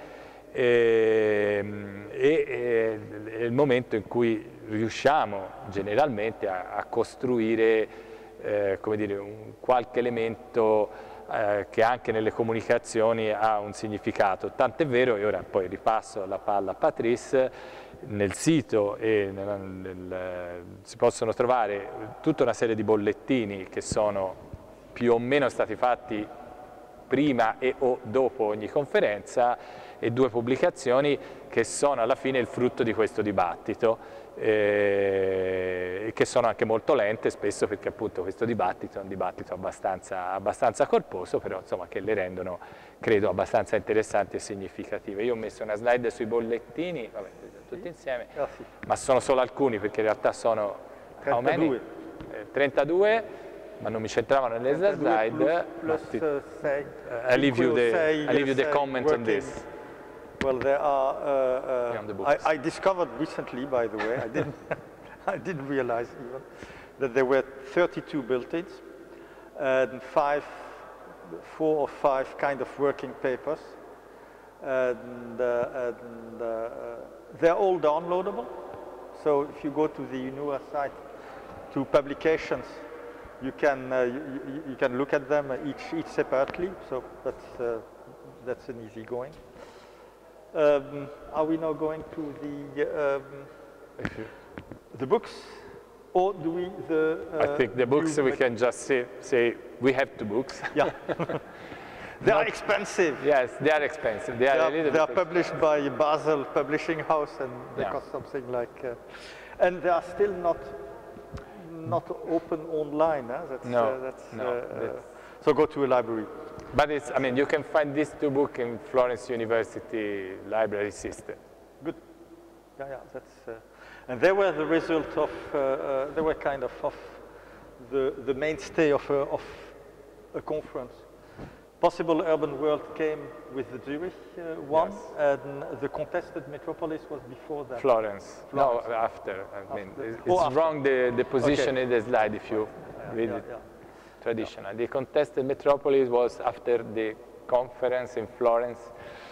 eh, e eh, è il momento in cui riusciamo generalmente a, a costruire eh, come dire, un qualche elemento Eh, che anche nelle comunicazioni ha un significato, tant'è vero, e ora poi ripasso la palla a Patrice, nel sito e nel, nel, si possono trovare tutta una serie di bollettini che sono più o meno stati fatti prima e o dopo ogni conferenza, e due pubblicazioni che sono alla fine il frutto di questo dibattito, e eh, che sono anche molto lente spesso, perché appunto questo dibattito è un dibattito abbastanza, abbastanza corposo, però insomma che le rendono, credo, abbastanza interessanti e significative. Io ho messo una slide sui bollettini, vabbè, tutti insieme, ma sono solo alcuni perché in realtà sono trentadue, eh, trentadue, ma non mi centravano nelle slide. Plus, plus, uh, sei, uh, I leave you the, I leave you the comment on this. Well, there are. Uh, uh, the I, I discovered recently, by the way, I didn't, I didn't realize even that there were thirty-two built-ins and five, four or five kind of working papers, and, uh, and uh, they're all downloadable. So if you go to the UNUA site, to publications, you can uh, you, you can look at them each each separately. So that's uh, that's an easy going. Um, are we now going to the um, the books, or do we the? Uh, I think the books we can just say say we have two books. Yeah, they Not, are expensive. Yes, they are expensive. They are, they are, a little they are bit published by Basel Publishing House, and they yeah. cost something like, uh, and they are still not not open online. Huh? That's, no, uh, that's, no. uh, That's, so go to a library. But it's, I mean, you can find these two books in Florence University library system. Good. Yeah, yeah, that's, uh, and they were the result of, uh, uh, they were kind of, of the, the mainstay of a, of a conference. Possible Urban World came with the Zurich uh, one, Yes. and the Contested Metropolis was before that. Florence. Florence. No, after. I mean, After. it's, Oh, it's after. wrong the, the position Okay. in the slide if you Yeah, read yeah, it yeah. traditional. The Contested Metropolis was after the conference in Florence,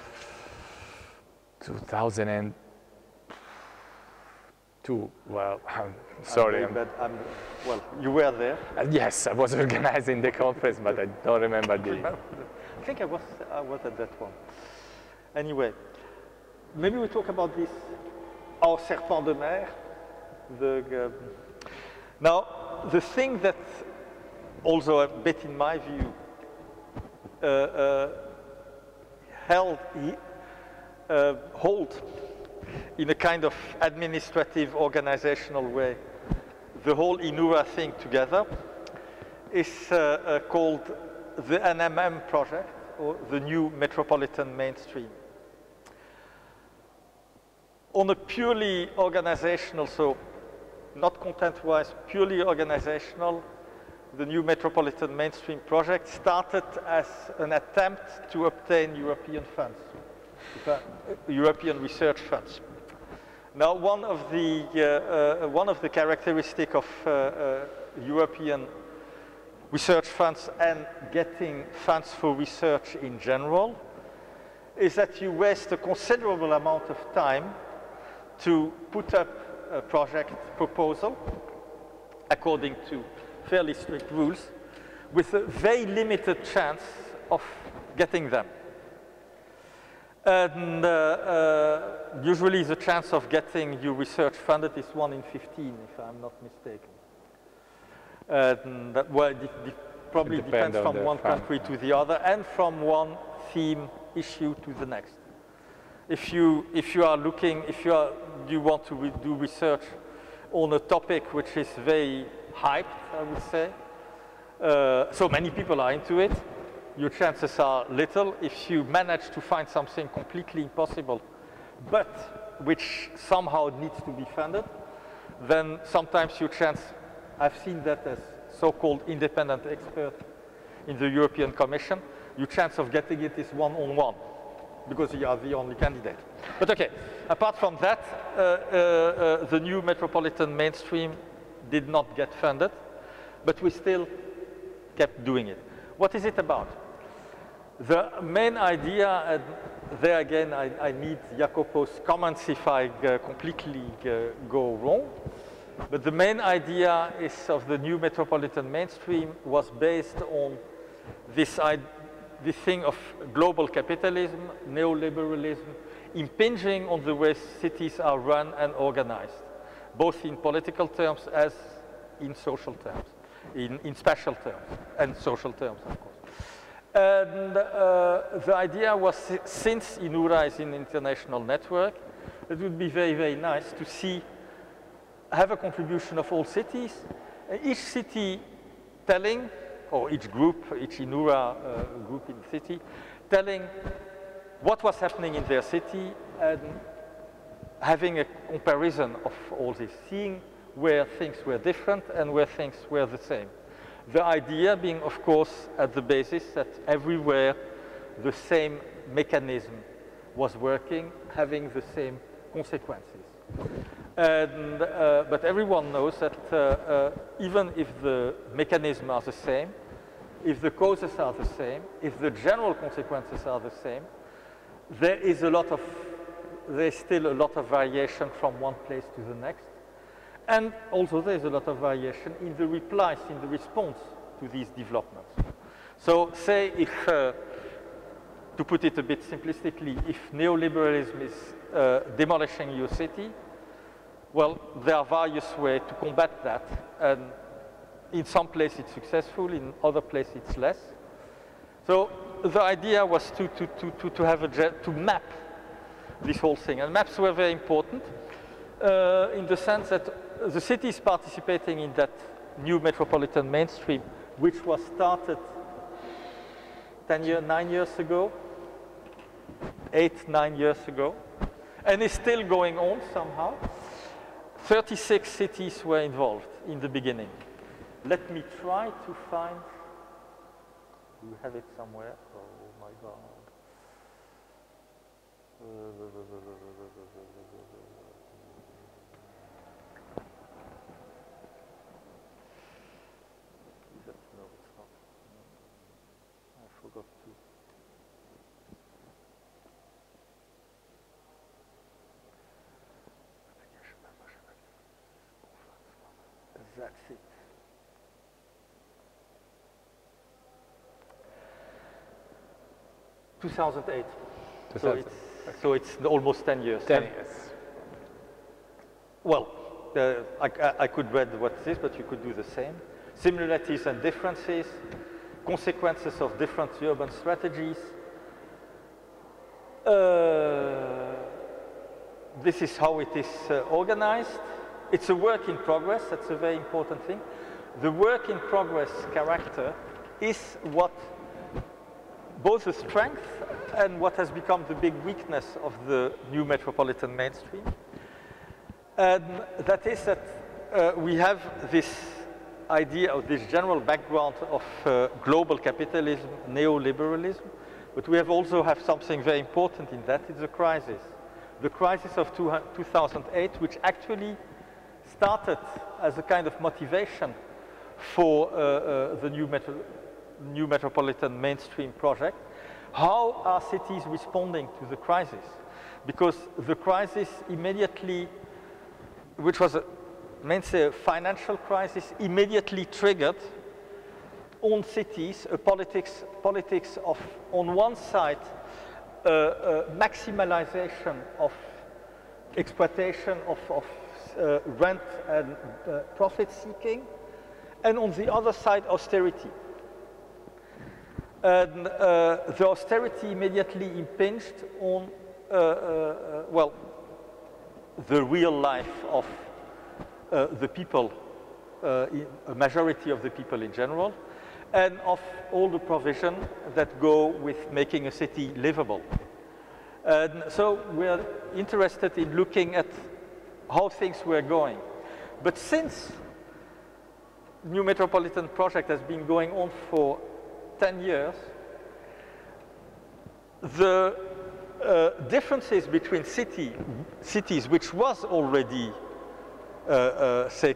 two thousand two. Well, I'm sorry. I'm I'm, very bad. I'm, well, you were there. uh, yes, I was organizing the conference, but I don't remember the. I think I was, I was at that one. Anyway, maybe we talk about this, our serpent de mer. The, um, now, the thing that, also a bit in my view, uh, uh, held, uh, hold in a kind of administrative, organizational way, the whole Inura thing together, is uh, uh, called the N M M project, or the New Metropolitan Mainstream. On a purely organizational, so not content-wise, purely organizational, the New Metropolitan Mainstream project started as an attempt to obtain European funds, uh, European research funds. Now, one of the, uh, uh, one of the characteristics of uh, uh, European research funds and getting funds for research in general is that you waste a considerable amount of time to put up a project proposal according to fairly strict rules with a very limited chance of getting them. And uh, uh, usually the chance of getting your research funded is one in fifteen, if I'm not mistaken. And that, well, it, it probably It depends depends on from the one fund. country to the other and from one theme issue to the next. If you, if you are looking, if you, are, you want to re do research on a topic which is very hyped, I would say, uh, so many people are into it, your chances are little. If you manage to find something completely impossible, but which somehow needs to be funded, then sometimes your chance, I've seen that as so-called independent expert in the European Commission, your chance of getting it is one-on-one, because you are the only candidate. But okay, apart from that, uh, uh, uh, the New Metropolitan Mainstream did not get funded, but we still kept doing it. What is it about? The main idea, and there again I, I need Jacopo's comments if I uh, completely uh, go wrong, but the main idea is of the New Metropolitan Mainstream was based on this, this thing of global capitalism, neoliberalism, impinging on the way cities are run and organized, both in political terms as in social terms, in, in spatial terms and social terms, of course. And uh, the idea was, since Inura is an international network, it would be very, very nice to see, have a contribution of all cities, uh, each city telling, or each group, each Inura uh, group in the city, telling what was happening in their city and having a comparison of all this, seeing where things were different and where things were the same. The idea being, of course, at the basis that everywhere the same mechanism was working, having the same consequences. And, uh, but everyone knows that uh, uh, even if the mechanisms are the same, if the causes are the same, if the general consequences are the same, there is a lot of, there's still a lot of variation from one place to the next. And also there's a lot of variation in the replies, in the response to these developments. So say if, uh, to put it a bit simplistically, if neoliberalism is uh, demolishing your city, well, there are various ways to combat that. And in some places it's successful, in other places it's less. So the idea was to, to, to, to, to have a, to map this whole thing. And maps were very important uh, in the sense that the cities participating in that new metropolitan mainstream, which was started ten years, nine years ago, eight, nine years ago, and is still going on somehow. thirty-six cities were involved in the beginning. Let me try to find, do you have it somewhere? Oh my God. No, it's not. I forgot to. That's it. two thousand eight. So it's, so it's almost ten years. ten And, years. well, uh, I, I could read what it is, but you could do the same. Similarities and differences, consequences of different urban strategies. Uh, this is how it is uh, organized. It's a work in progress, that's a very important thing. The work in progress character is what both the strength and what has become the big weakness of the new metropolitan mainstream. And that is that uh, we have this idea of this general background of uh, global capitalism, neoliberalism, but we have also have something very important in that, it's the crisis. The crisis of two thousand eight, which actually started as a kind of motivation for uh, uh, the new, metro new metropolitan mainstream project. How are cities responding to the crisis? Because the crisis immediately, which was a, mainly a financial crisis, immediately triggered on cities a politics, politics of, on one side, uh, uh, maximalization of exploitation of, of uh, rent and uh, profit seeking, and on the other side, austerity. And uh, the austerity immediately impinged on, uh, uh, well, the real life of uh, the people, uh, a majority of the people in general, and of all the provision that go with making a city livable. And so we're interested in looking at how things were going. But since New Metropolitan Project has been going on for ten years, the uh, differences between city, cities, which was already, uh, uh, say,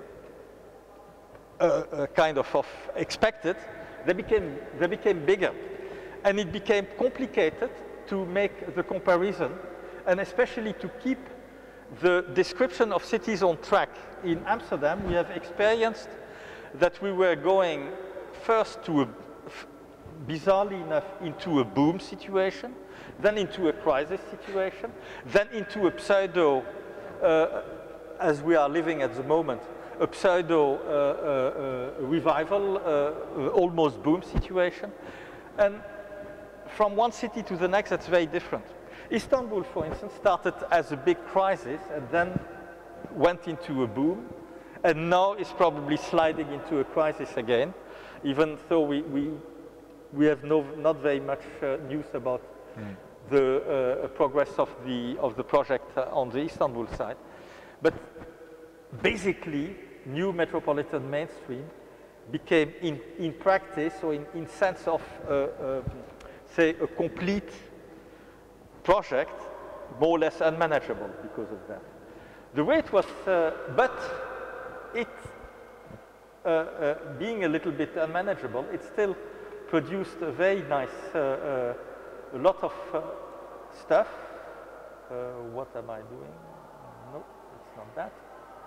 uh, uh, kind of, of expected, they became, they became bigger. And it became complicated to make the comparison, and especially to keep the description of cities on track. In Amsterdam, we have experienced that we were going first to a, bizarrely enough, into a boom situation, then into a crisis situation, then into a pseudo, uh, as we are living at the moment, a pseudo uh, uh, uh, revival, uh, uh, almost boom situation. And from one city to the next, that's very different. Istanbul, for instance, started as a big crisis and then went into a boom, and now is probably sliding into a crisis again, even though we, we, we have no, not very much uh, news about mm. the uh, progress of the, of the project uh, on the Istanbul side. But basically, new metropolitan mainstream became, in, in practice, or in, in sense of, uh, uh, say, a complete project, more or less unmanageable because of that. The way it was, uh, but it, uh, uh, being a little bit unmanageable, it still produced a very nice, uh, uh, a lot of uh, stuff. Uh, what am I doing? No, it's not that.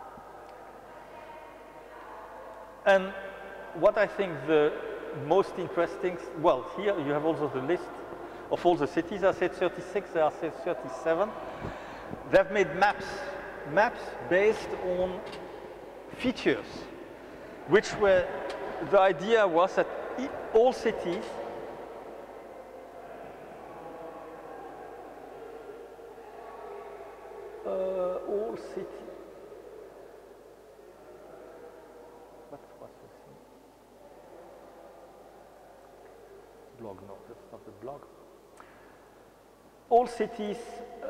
And what I think the most interesting, well, here you have also the list of all the cities. I said thirty-six, there are thirty-seven. They've made maps, maps based on features, which were, the idea was that all cities uh, all cities, what was the thing? blog, no, that's not the blog. All cities, uh,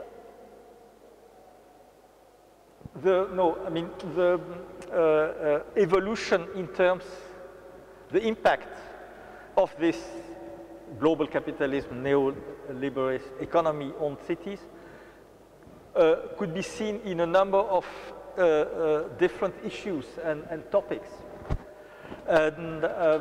the, no, I mean, the uh, uh, evolution in terms, the impact of this global capitalism, neoliberal economy on cities uh, could be seen in a number of uh, uh, different issues and, and topics. And um,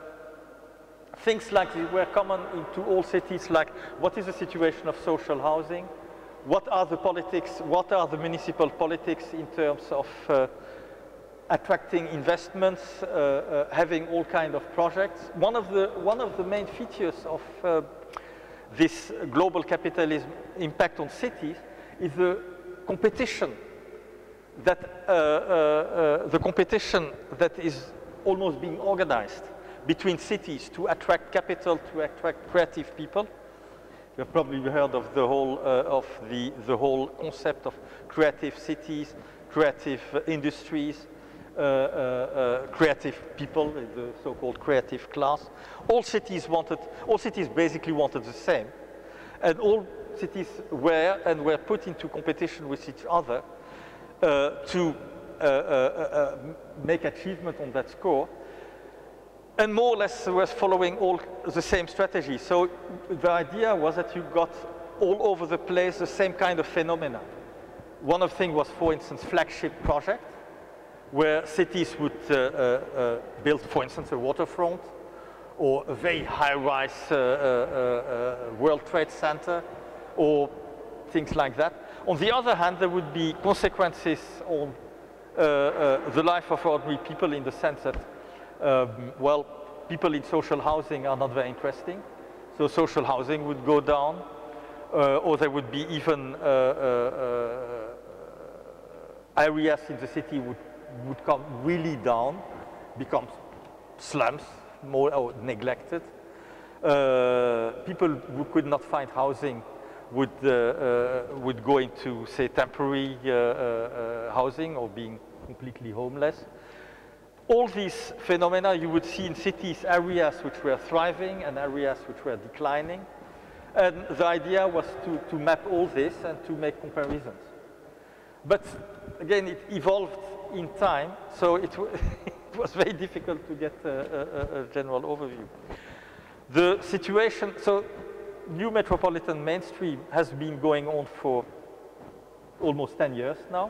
things like these were common into all cities, like what is the situation of social housing, what are the politics, what are the municipal politics in terms of uh, attracting investments, uh, uh, having all kind of projects. One of the, one of the main features of uh, this global capitalism impact on cities is the competition that, uh, uh, uh, the competition that is almost being organized between cities to attract capital, to attract creative people. You've probably heard of the whole, uh, of the, the whole concept of creative cities, creative uh, industries, uh, uh, uh, creative people, the so-called creative class. All cities wanted, all cities basically wanted the same. And all cities were and were put into competition with each other uh, to uh, uh, uh, make achievement on that score. And more or less was following all the same strategy. So the idea was that you got all over the place the same kind of phenomena. One of the things was, for instance, flagship project, where cities would uh, uh, uh, build, for instance, a waterfront, or a very high-rise uh, uh, uh, World Trade Center, or things like that. On the other hand, there would be consequences on uh, uh, the life of ordinary people, in the sense that Um, well, people in social housing are not very interesting, so social housing would go down, uh, or there would be even uh, uh, uh, areas in the city would, would come really down, become slums, more or neglected. Uh, people who could not find housing would, uh, uh, would go into, say, temporary uh, uh, housing, or being completely homeless. All these phenomena you would see in cities, areas which were thriving and areas which were declining. And the idea was to, to map all this and to make comparisons. But again, it evolved in time, so it, it was very difficult to get a, a, a general overview. The situation, so new metropolitan mainstream has been going on for almost ten years now.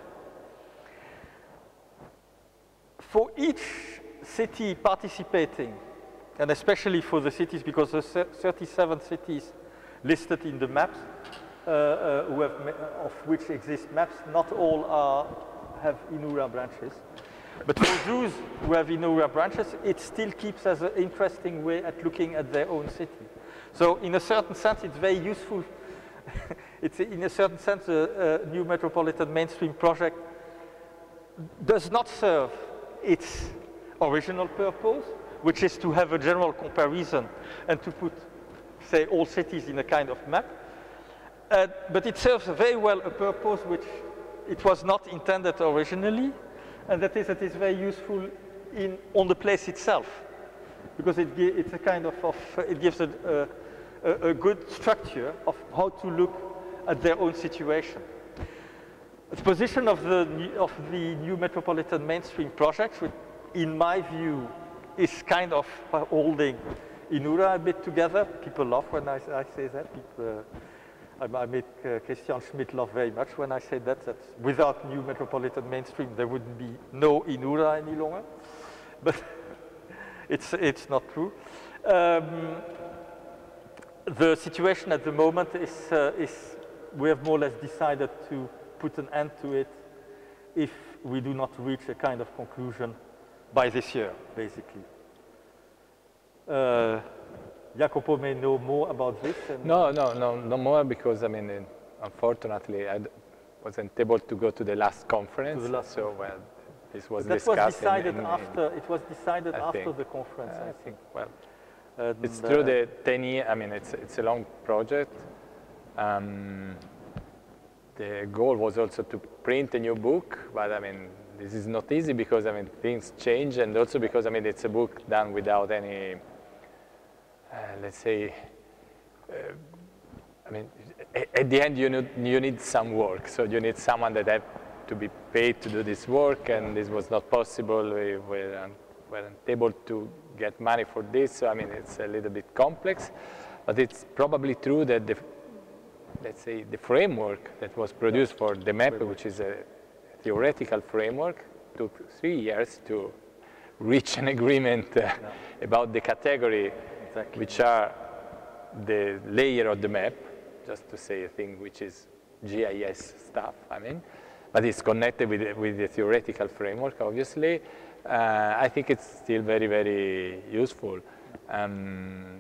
For each city participating, and especially for the cities, because the thirty-seven cities listed in the maps, uh, uh, who have, of which exist maps, not all are, have Inura branches. But for those who have Inura branches, it still keeps as an interesting way at looking at their own city. So in a certain sense, it's very useful. It's in a certain sense, a, a new metropolitan mainstream project does not serve its original purpose, which is to have a general comparison and to put, say, all cities in a kind of map. Uh, but it serves very well a purpose which it was not intended originally, and that is that it's very useful in, on the place itself, because it, it's a kind of, of it gives a, a, a good structure of how to look at their own situation. The position of the, of the new metropolitan mainstream projects, which in my view is kind of holding Inura a bit together. People laugh when I, I say that. People, uh, I, I make uh, Christian Schmidt laugh very much when I say that, that without new metropolitan mainstream there wouldn't be no Inura any longer. But it's, it's not true. Um, the situation at the moment is, uh, is we have more or less decided to put an end to it if we do not reach a kind of conclusion by this year, basically. Uh, Jacopo may know more about this. And no, no, no, no more, because I mean, unfortunately, I wasn't able to go to the last conference. To the last so well, this was that discussed. was decided in, in, after. It was decided I after think. the conference. Uh, I, I think. think. Well, and it's uh, true. The ten year. I mean, it's it's a long project. Um, the goal was also to print a new book, but I mean, this is not easy because I mean things change, and also because I mean it's a book done without any uh, let's say, uh, I mean, at the end you need, you need some work, so you need someone that have to be paid to do this work, and this was not possible. We were, weren't able to get money for this, so I mean, it's a little bit complex, but it's probably true that the, let's say, the framework that was produced for the map, which is a theoretical framework, took three years to reach an agreement uh, yeah. about the category, exactly. which are the layer of the map, just to say a thing which is G I S stuff, I mean, but it's connected with, with the theoretical framework, obviously. Uh, I think it's still very, very useful. Um,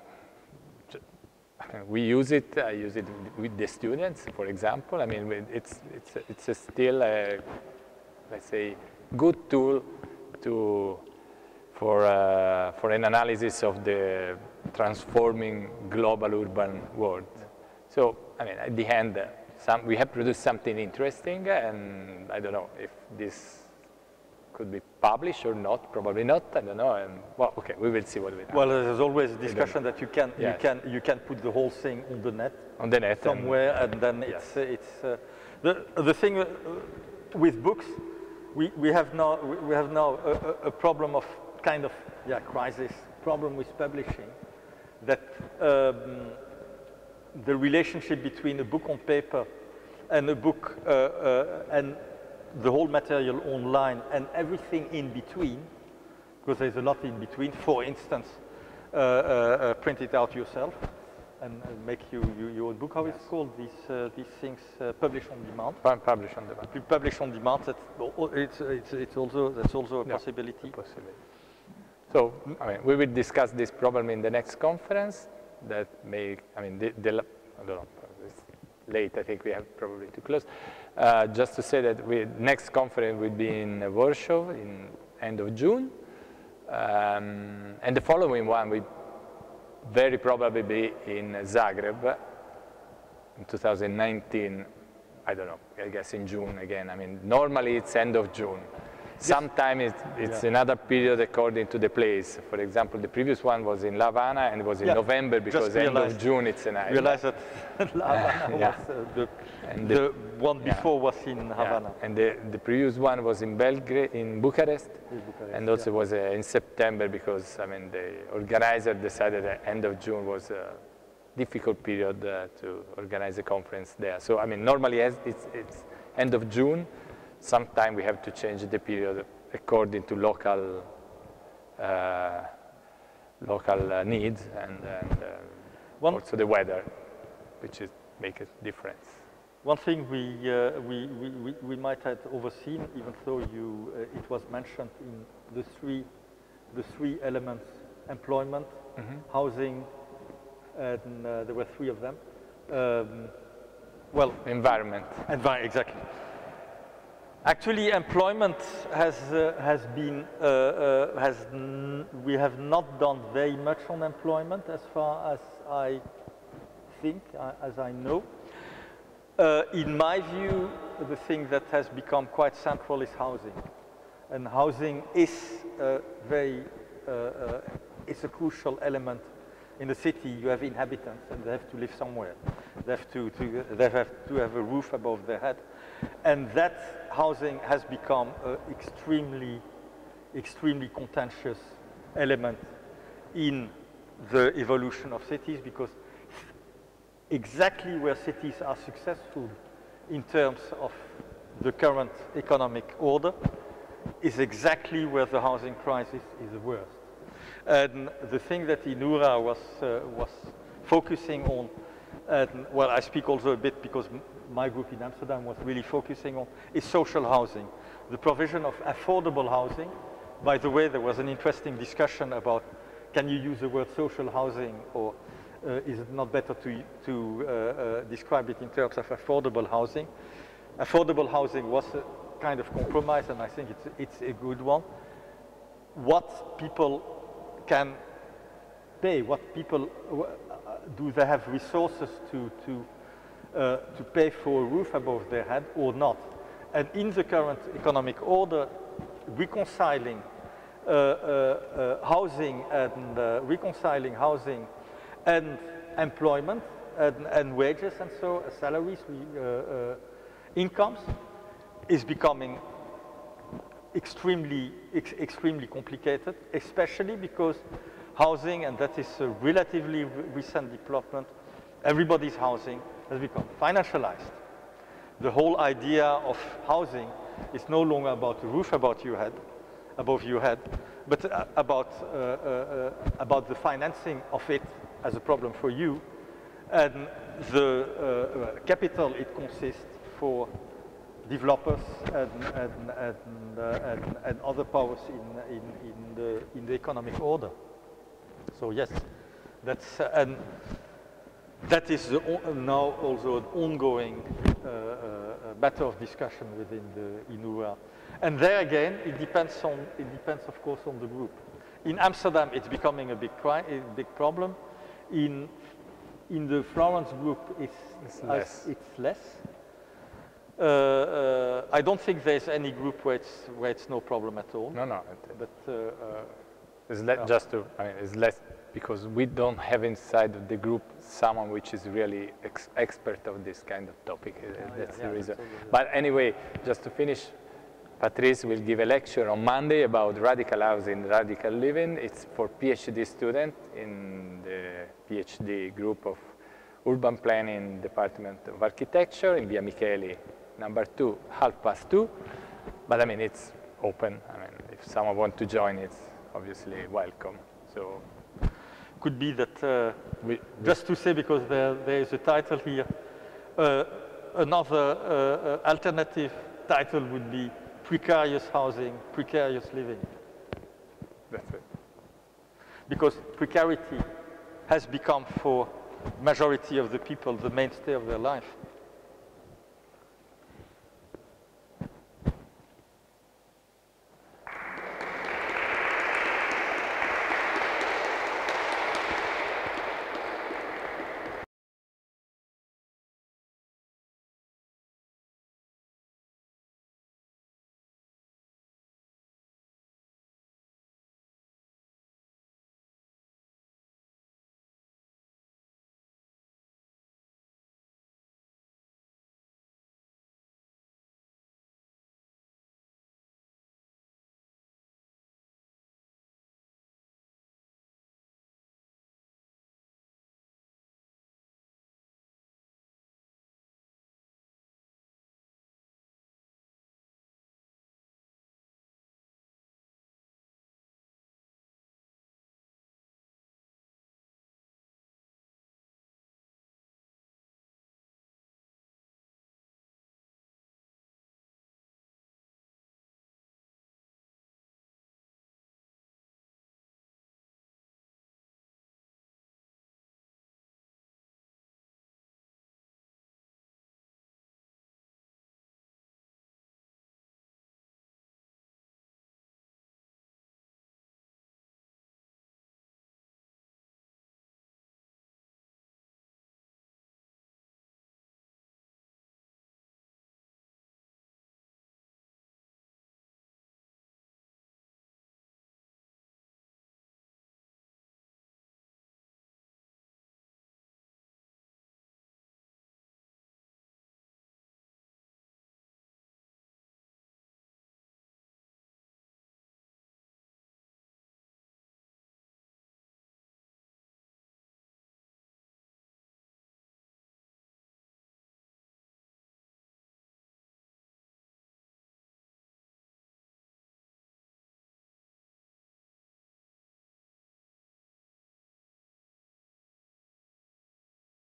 we use it, I use it with the students, for example. I mean, it's, it's, it's a still a, let's say, good tool to, for, uh, for an analysis of the transforming global urban world. So, I mean, at the end, uh, some, we have produced something interesting, and I don't know if this could be published or not, probably not, I don't know, and well, okay, we will see what we do. Well, there's always a discussion that you can, yes. you can, you can put the whole thing on the net. On the net. Somewhere, and, and then yes. it's, uh, it's uh, the, the thing uh, with books, we, we have now, we have now a, a problem of kind of, yeah, crisis, problem with publishing, that um, the relationship between a book on paper and a book uh, uh, and the whole material online and everything in between, because there's a lot in between. For instance, uh, uh, uh, print it out yourself and uh, make you, you, your own book. How yes. it's called, these, uh, these things, uh, publish on demand? Publish on demand. You publish on demand, that's, it's, it's, it's also, that's also a yeah, possibility. A possibility. So, I mean, we will discuss this problem in the next conference. That may, I mean, the, the, I don't know, it's late, I think we have probably to close. Uh, just to say that we next conference will be in Warsaw in end of June, um, and the following one will very probably be in Zagreb in two thousand nineteen. I don't know, I guess in June again. I mean, normally it's end of June. Sometimes it's, it's yeah. another period according to the place. For example, the previous one was in La Havana and it was in yeah. November because end of June it's an island. Realize that La Havana yeah. was uh, the, and the, the one before yeah. was in Havana. Yeah. And the, the previous one was in Belgrade, in Bucharest, in Bucharest and also yeah. was uh, in September because I mean the organizer decided that end of June was a difficult period uh, to organize a conference there. So I mean normally it's, it's end of June. Sometimes we have to change the period according to local uh, local uh, needs and, and uh, also the weather, which is make a difference. One thing we, uh, we, we, we might have overseen, even though you, uh, it was mentioned in the three, the three elements, employment, mm-hmm. housing, and uh, there were three of them. Um, well, environment. Envi exactly. Actually, employment has uh, has been uh, uh, has n we have not done very much on employment as far as I think, uh, as I know. Uh, in my view, the thing that has become quite central is housing, and housing is uh, very uh, uh, is a crucial element. In the city, you have inhabitants, and they have to live somewhere. They have to, to they have to have a roof above their head, and that housing has become an extremely, extremely contentious element in the evolution of cities, because exactly where cities are successful in terms of the current economic order is exactly where the housing crisis is the worst. And the thing that Inura was, uh, was focusing on, and well, I speak also a bit because my group in Amsterdam was really focusing on, is social housing. The provision of affordable housing. By the way, there was an interesting discussion about, can you use the word social housing, or uh, is it not better to, to uh, uh, describe it in terms of affordable housing? Affordable housing was a kind of compromise, and I think it's, it's a good one. What people can pay, what people, uh, do they have resources to, to, uh, to pay for a roof above their head or not? And in the current economic order, reconciling uh, uh, housing and uh, reconciling housing and employment and, and wages and so uh, salaries, we, uh, uh, incomes is becoming extremely, ex extremely complicated, especially because housing, and that is a relatively recent development, everybody's housing has become financialized. The whole idea of housing is no longer about the roof about your head, above your head, but uh, about, uh, uh, about the financing of it as a problem for you, and the uh, capital it consists for developers and, and, and, uh, and, and other powers in, in, in, the, in the economic order. So yes, that's, uh, and that is the, now also an ongoing uh, uh, matter of discussion within the I N U A. And there again, it depends on, it depends of course on the group. In Amsterdam, it's becoming a big, a big problem. In, in the Florence group, it's, it's less. It's less. Uh, uh, I don't think there's any group where it's, where it's no problem at all. No, no. But uh, uh, it's less, no. just to, I mean, it's less because we don't have inside of the group someone which is really ex expert of this kind of topic. Oh, that's yeah, the yeah, reason. that's But anyway, just to finish, Patrice will give a lecture on Monday about radical housing, radical living. It's for PhD students in the PhD group of Urban Planning Department of Architecture in Via Micheli, number two, half past two. But I mean, it's open. I mean, if someone wants to join, it's obviously welcome. So could be that, uh, we, just to say, because there, there is a title here, uh, another uh, uh, alternative title would be precarious housing, precarious living. That's it. Because precarity has become for majority of the people the mainstay of their life.